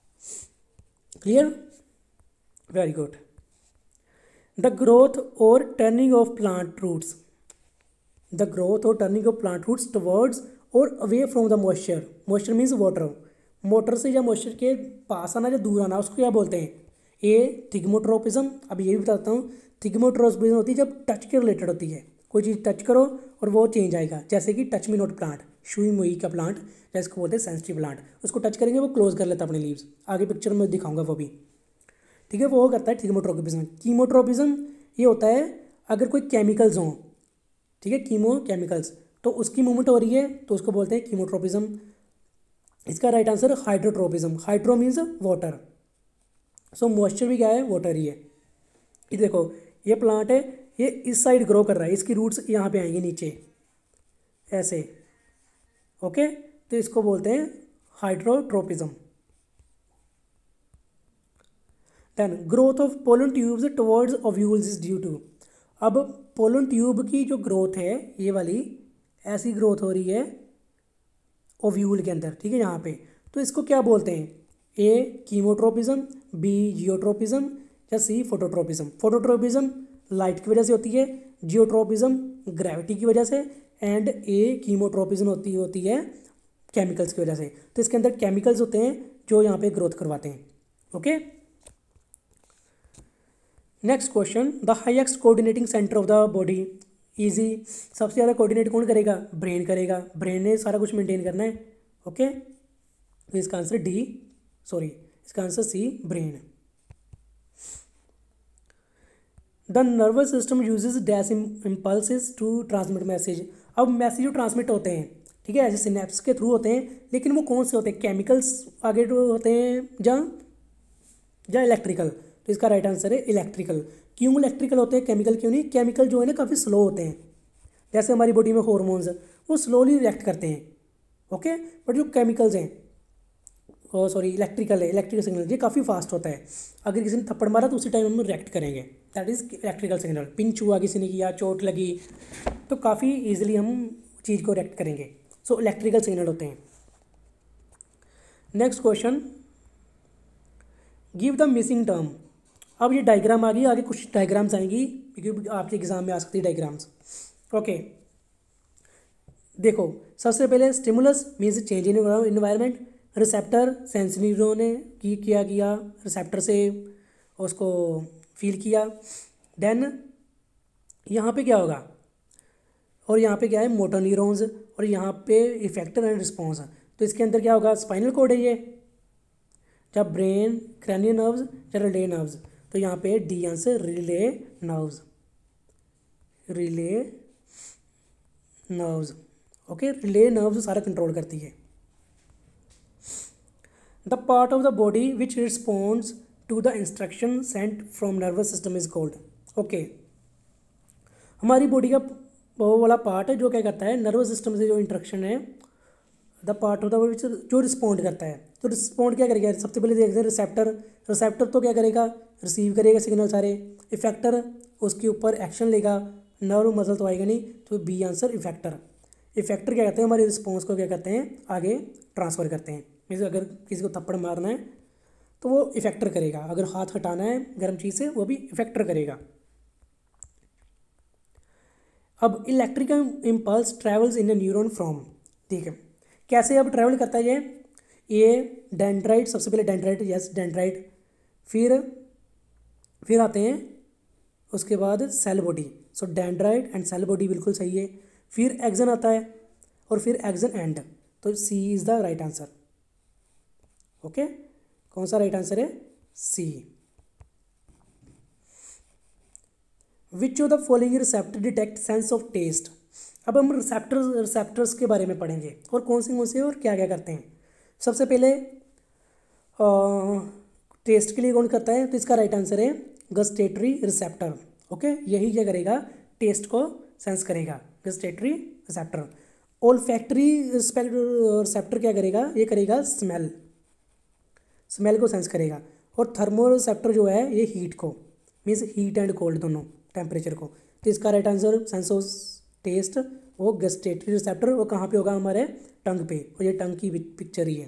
Clear? Very good. The growth और turning of plant roots, the growth और turning of plant roots towards और away from the moisture. Moisture means water, motor से या मॉइस्चर के पास आना या दूर आना, उसको क्या बोलते हैं? ए, थिग्मोट्रोपिज्म। अब ये भी बताता हूँ, थिग्मोट्रोपिज्म होती है जब टच के रिलेटेड होती है, कोई चीज़ टच करो और वो चेंज आएगा, जैसे कि टच मी नॉट प्लांट, शुई मुई का प्लांट, जिसको बोलते हैं सेंसिटिव प्लांट, उसको टच करेंगे वो क्लोज कर लेता है अपने लीव्स। आगे पिक्चर में दिखाऊंगा वो भी, ठीक है। वो करता है थिग्मोट्रोपिज्म। कीमोट्रोपिज्म ये होता है अगर कोई केमिकल्स हों, ठीक है, कीमो केमिकल्स, तो उसकी मूवमेंट हो रही है तो उसको बोलते हैं कीमोट्रोपिज्म। इसका right answer hydrotropism. Hydro means water, so moisture भी क्या है? वाटर ही है। ये देखो, ये प्लांट है, ये इस साइड ग्रो कर रहा है, इसकी रूट्स यहाँ पे आएंगे नीचे ऐसे, ओके। तो इसको बोलते हैं hydrotropism, then growth of pollen tubes towards ovules is due to. अब पोलन ट्यूब की जो ग्रोथ है ये वाली ऐसी ग्रोथ हो रही है ओव्यूल के अंदर, ठीक है, यहाँ पे, तो इसको क्या बोलते हैं? ए कीमोट्रोपिज्म, बी जियोट्रोपिज्म, या सी फोटोट्रोपिज्म। फोटोट्रोपिज्म लाइट की वजह से होती है, जियोट्रोपिज्म ग्रेविटी की वजह से, एंड ए कीमोट्रोपिज्म होती होती है केमिकल्स की वजह से। तो इसके अंदर केमिकल्स होते हैं जो यहाँ पे ग्रोथ करवाते हैं। Okay, next question, the highest coordinating centre of the body. Easy, सबसे ज़्यादा कोऑर्डिनेट कौन करेगा? ब्रेन करेगा, ब्रेन ने सारा कुछ मेंटेन करना है। ओके, तो इसका आंसर डी सॉरी इसका answer C brain. The nervous system uses dash impulses to transmit message. अब मैसेज जो ट्रांसमिट होते हैं, ठीक है, ऐसे सिनेप्स के थ्रू होते हैं, लेकिन वो कौन से होते हैं? केमिकल्स आगे जो होते हैं या या इलेक्ट्रिकल? तो इसका राइट आंसर है इलेक्ट्रिकल। क्यों इलेक्ट्रिकल होते हैं, केमिकल क्यों नहीं? केमिकल जो है ना काफ़ी स्लो होते हैं, जैसे हमारी बॉडी में हॉर्मोन्स वो स्लोली रिएक्ट करते हैं। ओके, बट जो केमिकल्स हैं ओ सॉरी इलेक्ट्रिकल है, इलेक्ट्रिकल सिग्नल ये काफ़ी फास्ट होता है। अगर किसी ने थप्पड़ मारा तो उसी टाइम हम रिएक्ट करेंगे, that is electrical signal. Pinch हुआ किसी ने किया, चोट लगी, तो काफ़ी ईजिली हम चीज़ को रिएक्ट करेंगे। सो इलेक्ट्रिकल सिग्नल होते हैं। Next question, give the missing term. अब ये डायग्राम आ गई, आगे कुछ डायग्राम्स आएंगी क्योंकि आपके एग्जाम में आ सकती है डायग्राम्स। ओके, देखो सबसे पहले stimulus means change in environment, receptor sense neuron ने की किया किया रिसेप्टर से उसको फील किया। देन यहाँ पे क्या होगा, और यहाँ पे क्या है? मोटर न्यूरॉन्स, और यहाँ पे इफेक्टर एंड रिस्पॉन्स। तो इसके अंदर क्या होगा? स्पाइनल कोड है ये, जब ब्रेन, क्रैनियल नर्व्स या रिले नर्व्स। तो यहाँ पे D answer relay nerves, relay nerves. Okay, relay nerves सारा कंट्रोल करती है। The part of the body which responds to the instruction sent from nervous system is called. Okay, हमारी body का वो वाला पार्ट है जो क्या करता है, नर्वस सिस्टम से जो इंस्ट्रक्शन है, the part of the which जो रिस्पॉन्ड करता है। तो रिस्पॉन्ड क्या करेगा? सबसे पहले देखते हैं रिसेप्टर। रिसेप्टर तो क्या करेगा? रिसीव करेगा सिग्नल सारे। इफेक्टर उसके ऊपर एक्शन लेगा, नर्व मसल तो आएगा नहीं, तो बी आंसर इफेक्टर। इफेक्टर क्या कहते हैं? हमारे रिस्पॉन्स को क्या कहते हैं? आगे ट्रांसफ़र करते हैं। मीन्स अगर किसी को थप्पड़ मारना है तो वो इफेक्टर करेगा, अगर हाथ हटाना है गर्म चीज़ से वो भी इफेक्टर करेगा। अब electrical impulse travels in a neuron from, ठीक है, कैसे अब ट्रैवल करता है ये? ए डेंड्राइट, सबसे पहले डेंड्राइट, यस डेंड्राइट, फिर फिर आते हैं उसके बाद cell body. So dendrite and cell body बिल्कुल सही है। फिर एक्सन आता है और फिर एक्सन एंड, तो C is the right answer. Okay, कौन सा राइट आंसर है? C. Which of the following receptor detect sense of taste. अब हम रिसेप्टर्स रिसेप्टर्स के बारे में पढ़ेंगे और कौन से कौन से और क्या क्या करते हैं। सबसे पहले टेस्ट के लिए कौन करता है? तो इसका राइट आंसर है गस्टेटरी रिसेप्टर। ओके, यही क्या करेगा? टेस्ट को सेंस करेगा, गस्टेटरी रिसेप्टर। ओल्फैक्टरी रिसेप्टर क्या करेगा? ये करेगा स्मेल, स्मेल को सेंस करेगा। और थर्मो रिसेप्टर जो है ये हीट को, मीन्स हीट एंड कोल्ड दोनों, टेम्परेचर को। तो इसका right answer sense of taste वो गस्टेटरी रिसेप्टर, वो कहाँ पे होगा? हमारे टंग पे, और ये टंग की पिक्चर ही है।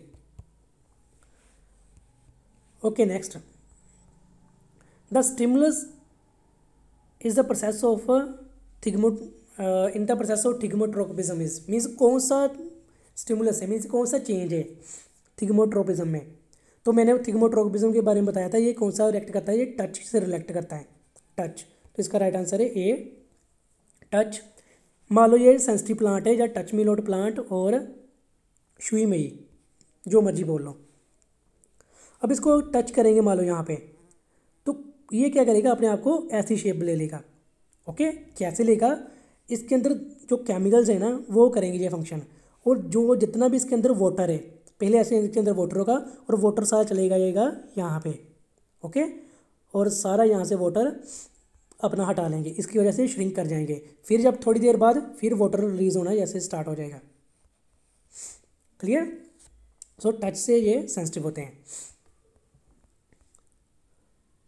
Okay, next, the stimulus is the process of thigmo in the process of thigmotropism is, means कौन सा स्टिमुलस है, मीन्स कौन सा चेंज है थिग्मोट्रोपिज्म में। तो मैंने थिग्मोट्रोपिज्म के बारे में बताया था, ये कौन सा रिएक्ट करता है? ये टच से रिएक्ट करता है, टच। तो इसका राइट आंसर है ए टच। मान लो ये सेंसिटिव प्लांट है, या टच मी नॉट प्लांट और शुई मई, जो मर्जी बोल लो। अब इसको टच करेंगे मान लो यहाँ पे, तो ये क्या करेगा? अपने आप को ऐसी शेप ले लेगा। ओके, कैसे लेगा? इसके अंदर जो केमिकल्स है ना वो करेंगे ये फंक्शन, और जो जितना भी इसके अंदर वाटर है, पहले ऐसे इसके अंदर वाटर होगा और वाटर सारा चलेगा जाएगा यहाँ पे। ओके, और सारा यहाँ से वाटर अपना हटा लेंगे, इसकी वजह से श्रिंक कर जाएंगे। फिर जब थोड़ी देर बाद फिर वाटर रिलीज होना जैसे स्टार्ट हो जाएगा। क्लियर? सो टच से ये सेंसिटिव होते हैं।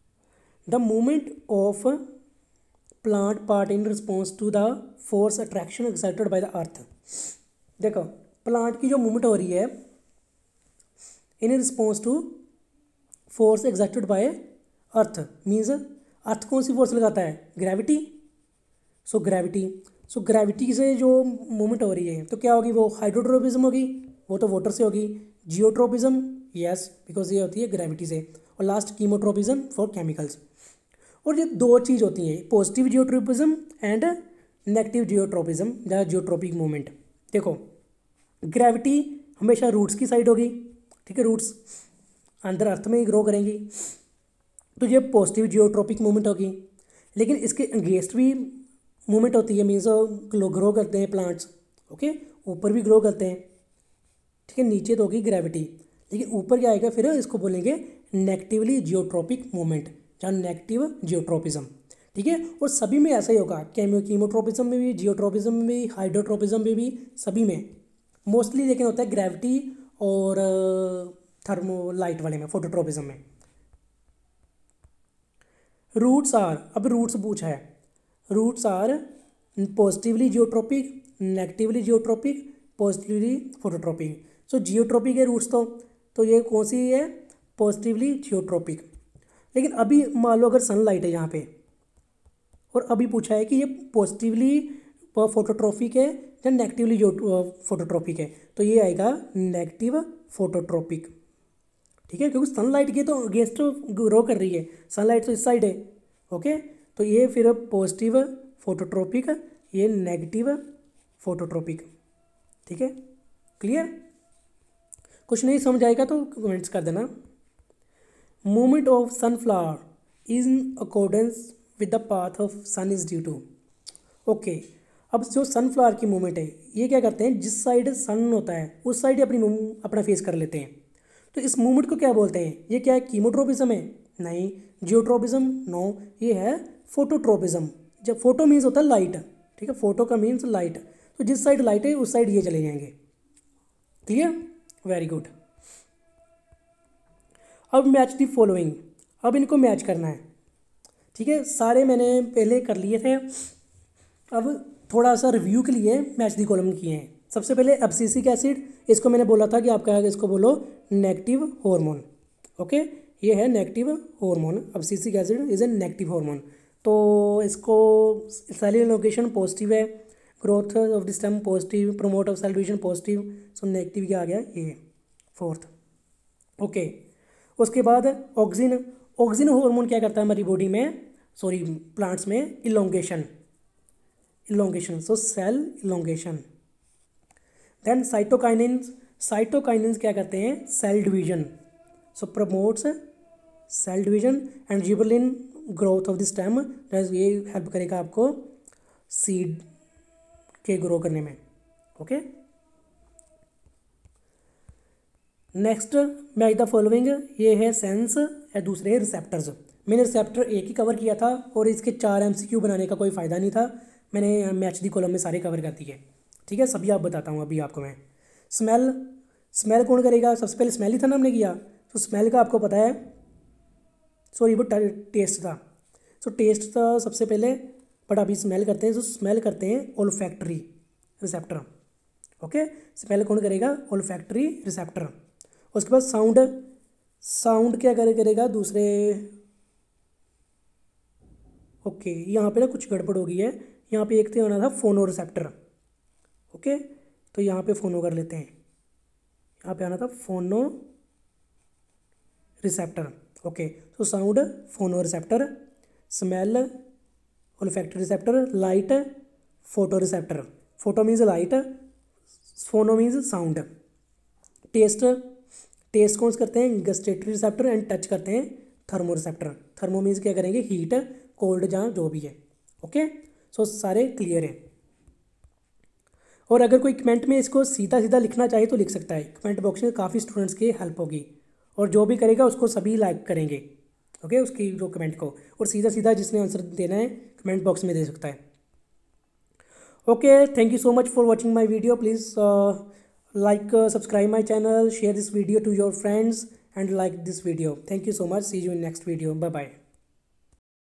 The movement of plant part in response to the force attraction exerted by the earth. देखो प्लांट की जो मूवमेंट हो रही है in response to force exerted by earth, means earth कौन सी फोर्स लगाता है, gravity. So gravity so gravity से जो मूवमेंट हो रही है तो क्या होगी, वो हाइड्रोट्रोपिज्म होगी, वो तो वाटर से होगी। जियोट्रोपिज्म, यस, बिकॉज ये होती है ग्रेविटी से। और लास्ट कीमोट्रोपिज्म फॉर केमिकल्स। और ये दो चीज़ होती हैं, positive geotropism and negative geotropism या जियोट्रोपिक मूवमेंट। देखो ग्रेविटी हमेशा रूट्स की साइड होगी, ठीक है, रूट्स अंदर अर्थ में ही ग्रो करेंगी, तो ये पॉजिटिव जियोट्रोपिक मूवमेंट होगी। लेकिन इसके अगेंस्ट भी मूवमेंट होती है, मीन्स ग्रो करते हैं प्लांट्स, ओके, ऊपर भी ग्रो करते हैं, ठीक है, नीचे तो होगी ग्रेविटी, लेकिन ऊपर क्या आएगा फिर, इसको बोलेंगे नेगेटिवली जियोट्रोपिक मूवमेंट या नेगेटिव जियोट्रोपिज्म, ठीक है। और सभी में ऐसा ही होगा, केमो कीमोट्रोपिज्म में भी, जियोट्रोपिज्म में भी, हाइड्रोट्रोपिज्म में भी, सभी में मोस्टली लेकिन होता है ग्रेविटी और थर्मो लाइट वाले में, फोटोट्रोपिज्म में। रूट्स आर, अब रूट्स पूछा है, roots are positively geotropic, negatively geotropic, positively phototropic. So geotropic है रूट्स तो तो ये कौन सी है, पॉजिटिवली जियोट्रोपिक। लेकिन अभी मान लो अगर सनलाइट है यहाँ पे और अभी पूछा है कि ये पॉजिटिवली फोटोट्रोपिक है या नेगेटिवली फोटोट्रोपिक है, तो ये आएगा नेगेटिव फोटोट्रोपिक, ठीक है, क्योंकि सनलाइट के तो अगेंस्ट ग्रो कर रही है, सनलाइट तो इस साइड है, ओके। तो ये फिर पॉजिटिव फोटोट्रोपिक, ये नेगेटिव फोटोट्रोपिक, ठीक है, क्लियर। कुछ नहीं समझ आएगा तो कमेंट्स कर देना। Movement of sunflower is in accordance with the path of sun is due to, okay. अब जो सनफ्लावर की मूवमेंट है ये क्या करते हैं, जिस साइड सन होता है उस साइड अपनी अपना फेस कर लेते हैं, तो इस मूवमेंट को क्या बोलते हैं, ये क्या है, कीमोट्रोपिज्म है, नहीं, जियोट्रोपिज्म, नो, ये है फोटोट्रोपिज्म। जब फोटो मीन्स होता है लाइट, ठीक है, फोटो का मीन्स लाइट, तो जिस साइड लाइट है उस साइड ये चले जाएंगे, क्लियर, वेरी गुड। अब मैच दी फॉलोइंग, अब इनको मैच करना है, ठीक है, सारे मैंने पहले कर लिए थे, अब थोड़ा सा रिव्यू के लिए मैच दी कॉलम किए हैं। सबसे पहले एब्सिसिक एसिड, इसको मैंने बोला था कि आप क्या इसको बोलो नेगेटिव हार्मोन, ओके, ये है negative hormone, abscisic acid is a negative hormone. तो इसको सेलुलर लोकेशन पॉजिटिव है, growth of the stem positive, promote of cell division positive, so negative क्या आ गया, ये फोर्थ, ओके। उसके बाद ऑक्सिन, ऑक्सिन हार्मोन क्या करता है हमारी बॉडी में, सॉरी प्लांट्स में, elongation, elongation, so cell elongation. Then cytokinins, cytokinins क्या करते हैं, cell division, so promotes cell division. And gibberellin growth of the stem, ये हेल्प करेगा आपको सीड के ग्रो करने में, okay. Next match the following, ये है सेंस या दूसरे है रिसेप्टर्स। मैंने रिसेप्टर एक ही कवर किया था और इसके चार एमसीक्यू बनाने का कोई फ़ायदा नहीं था, मैंने मैच दी कॉलम में सारे कवर कर दिए, ठीक है, सभी आप बताता हूँ अभी आपको मैं। स्मेल, स्मेल कौन करेगा, सबसे पहले स्मेल ही था ना हमने किया, तो स्मेल का आपको पता है, सॉरी वो टेस्ट था, सो टेस्ट था सबसे पहले, बट अभी स्मेल करते हैं, तो स्मेल करते हैं ओल्फैक्टरी रिसेप्टर, ओके। स्मेल कौन करेगा, ओल्फैक्टरी रिसेप्टर। उसके बाद साउंड, साउंड क्या करे करेगा दूसरे, ओके, यहाँ पे ना कुछ गड़बड़ हो गई है, यहाँ पे एक तो होना था फोनो रिसेप्टर, ओके, तो यहाँ पे फोनो कर लेते हैं, यहाँ पे आना था फोनो रिसेप्टर, ओके। तो sound phono receptor, smell olfactory receptor, light photo receptor, photo means light, phono means sound. Taste, taste कौन करते हैं, गस्टेटरी रिसेप्टर, एंड टच करते हैं थर्मो रिसेप्टर, थर्मो मीन्स क्या करेंगे, हीट, कोल्ड जहाँ जो भी है, ओके। सो सारे क्लियर हैं। और अगर कोई कमेंट में इसको सीधा सीधा लिखना चाहे तो लिख सकता है, कमेंट बॉक्स में काफ़ी स्टूडेंट्स की हेल्प होगी, और जो भी करेगा उसको सभी लाइक करेंगे, ओके, उसकी जो कमेंट को, और सीधा सीधा जिसने आंसर देना है कमेंट बॉक्स में दे सकता है, ओके। Thank you so much for watching my video, please like uh, subscribe my channel, share this video to your friends and like this video. Thank you so much, see you in next video, bye bye.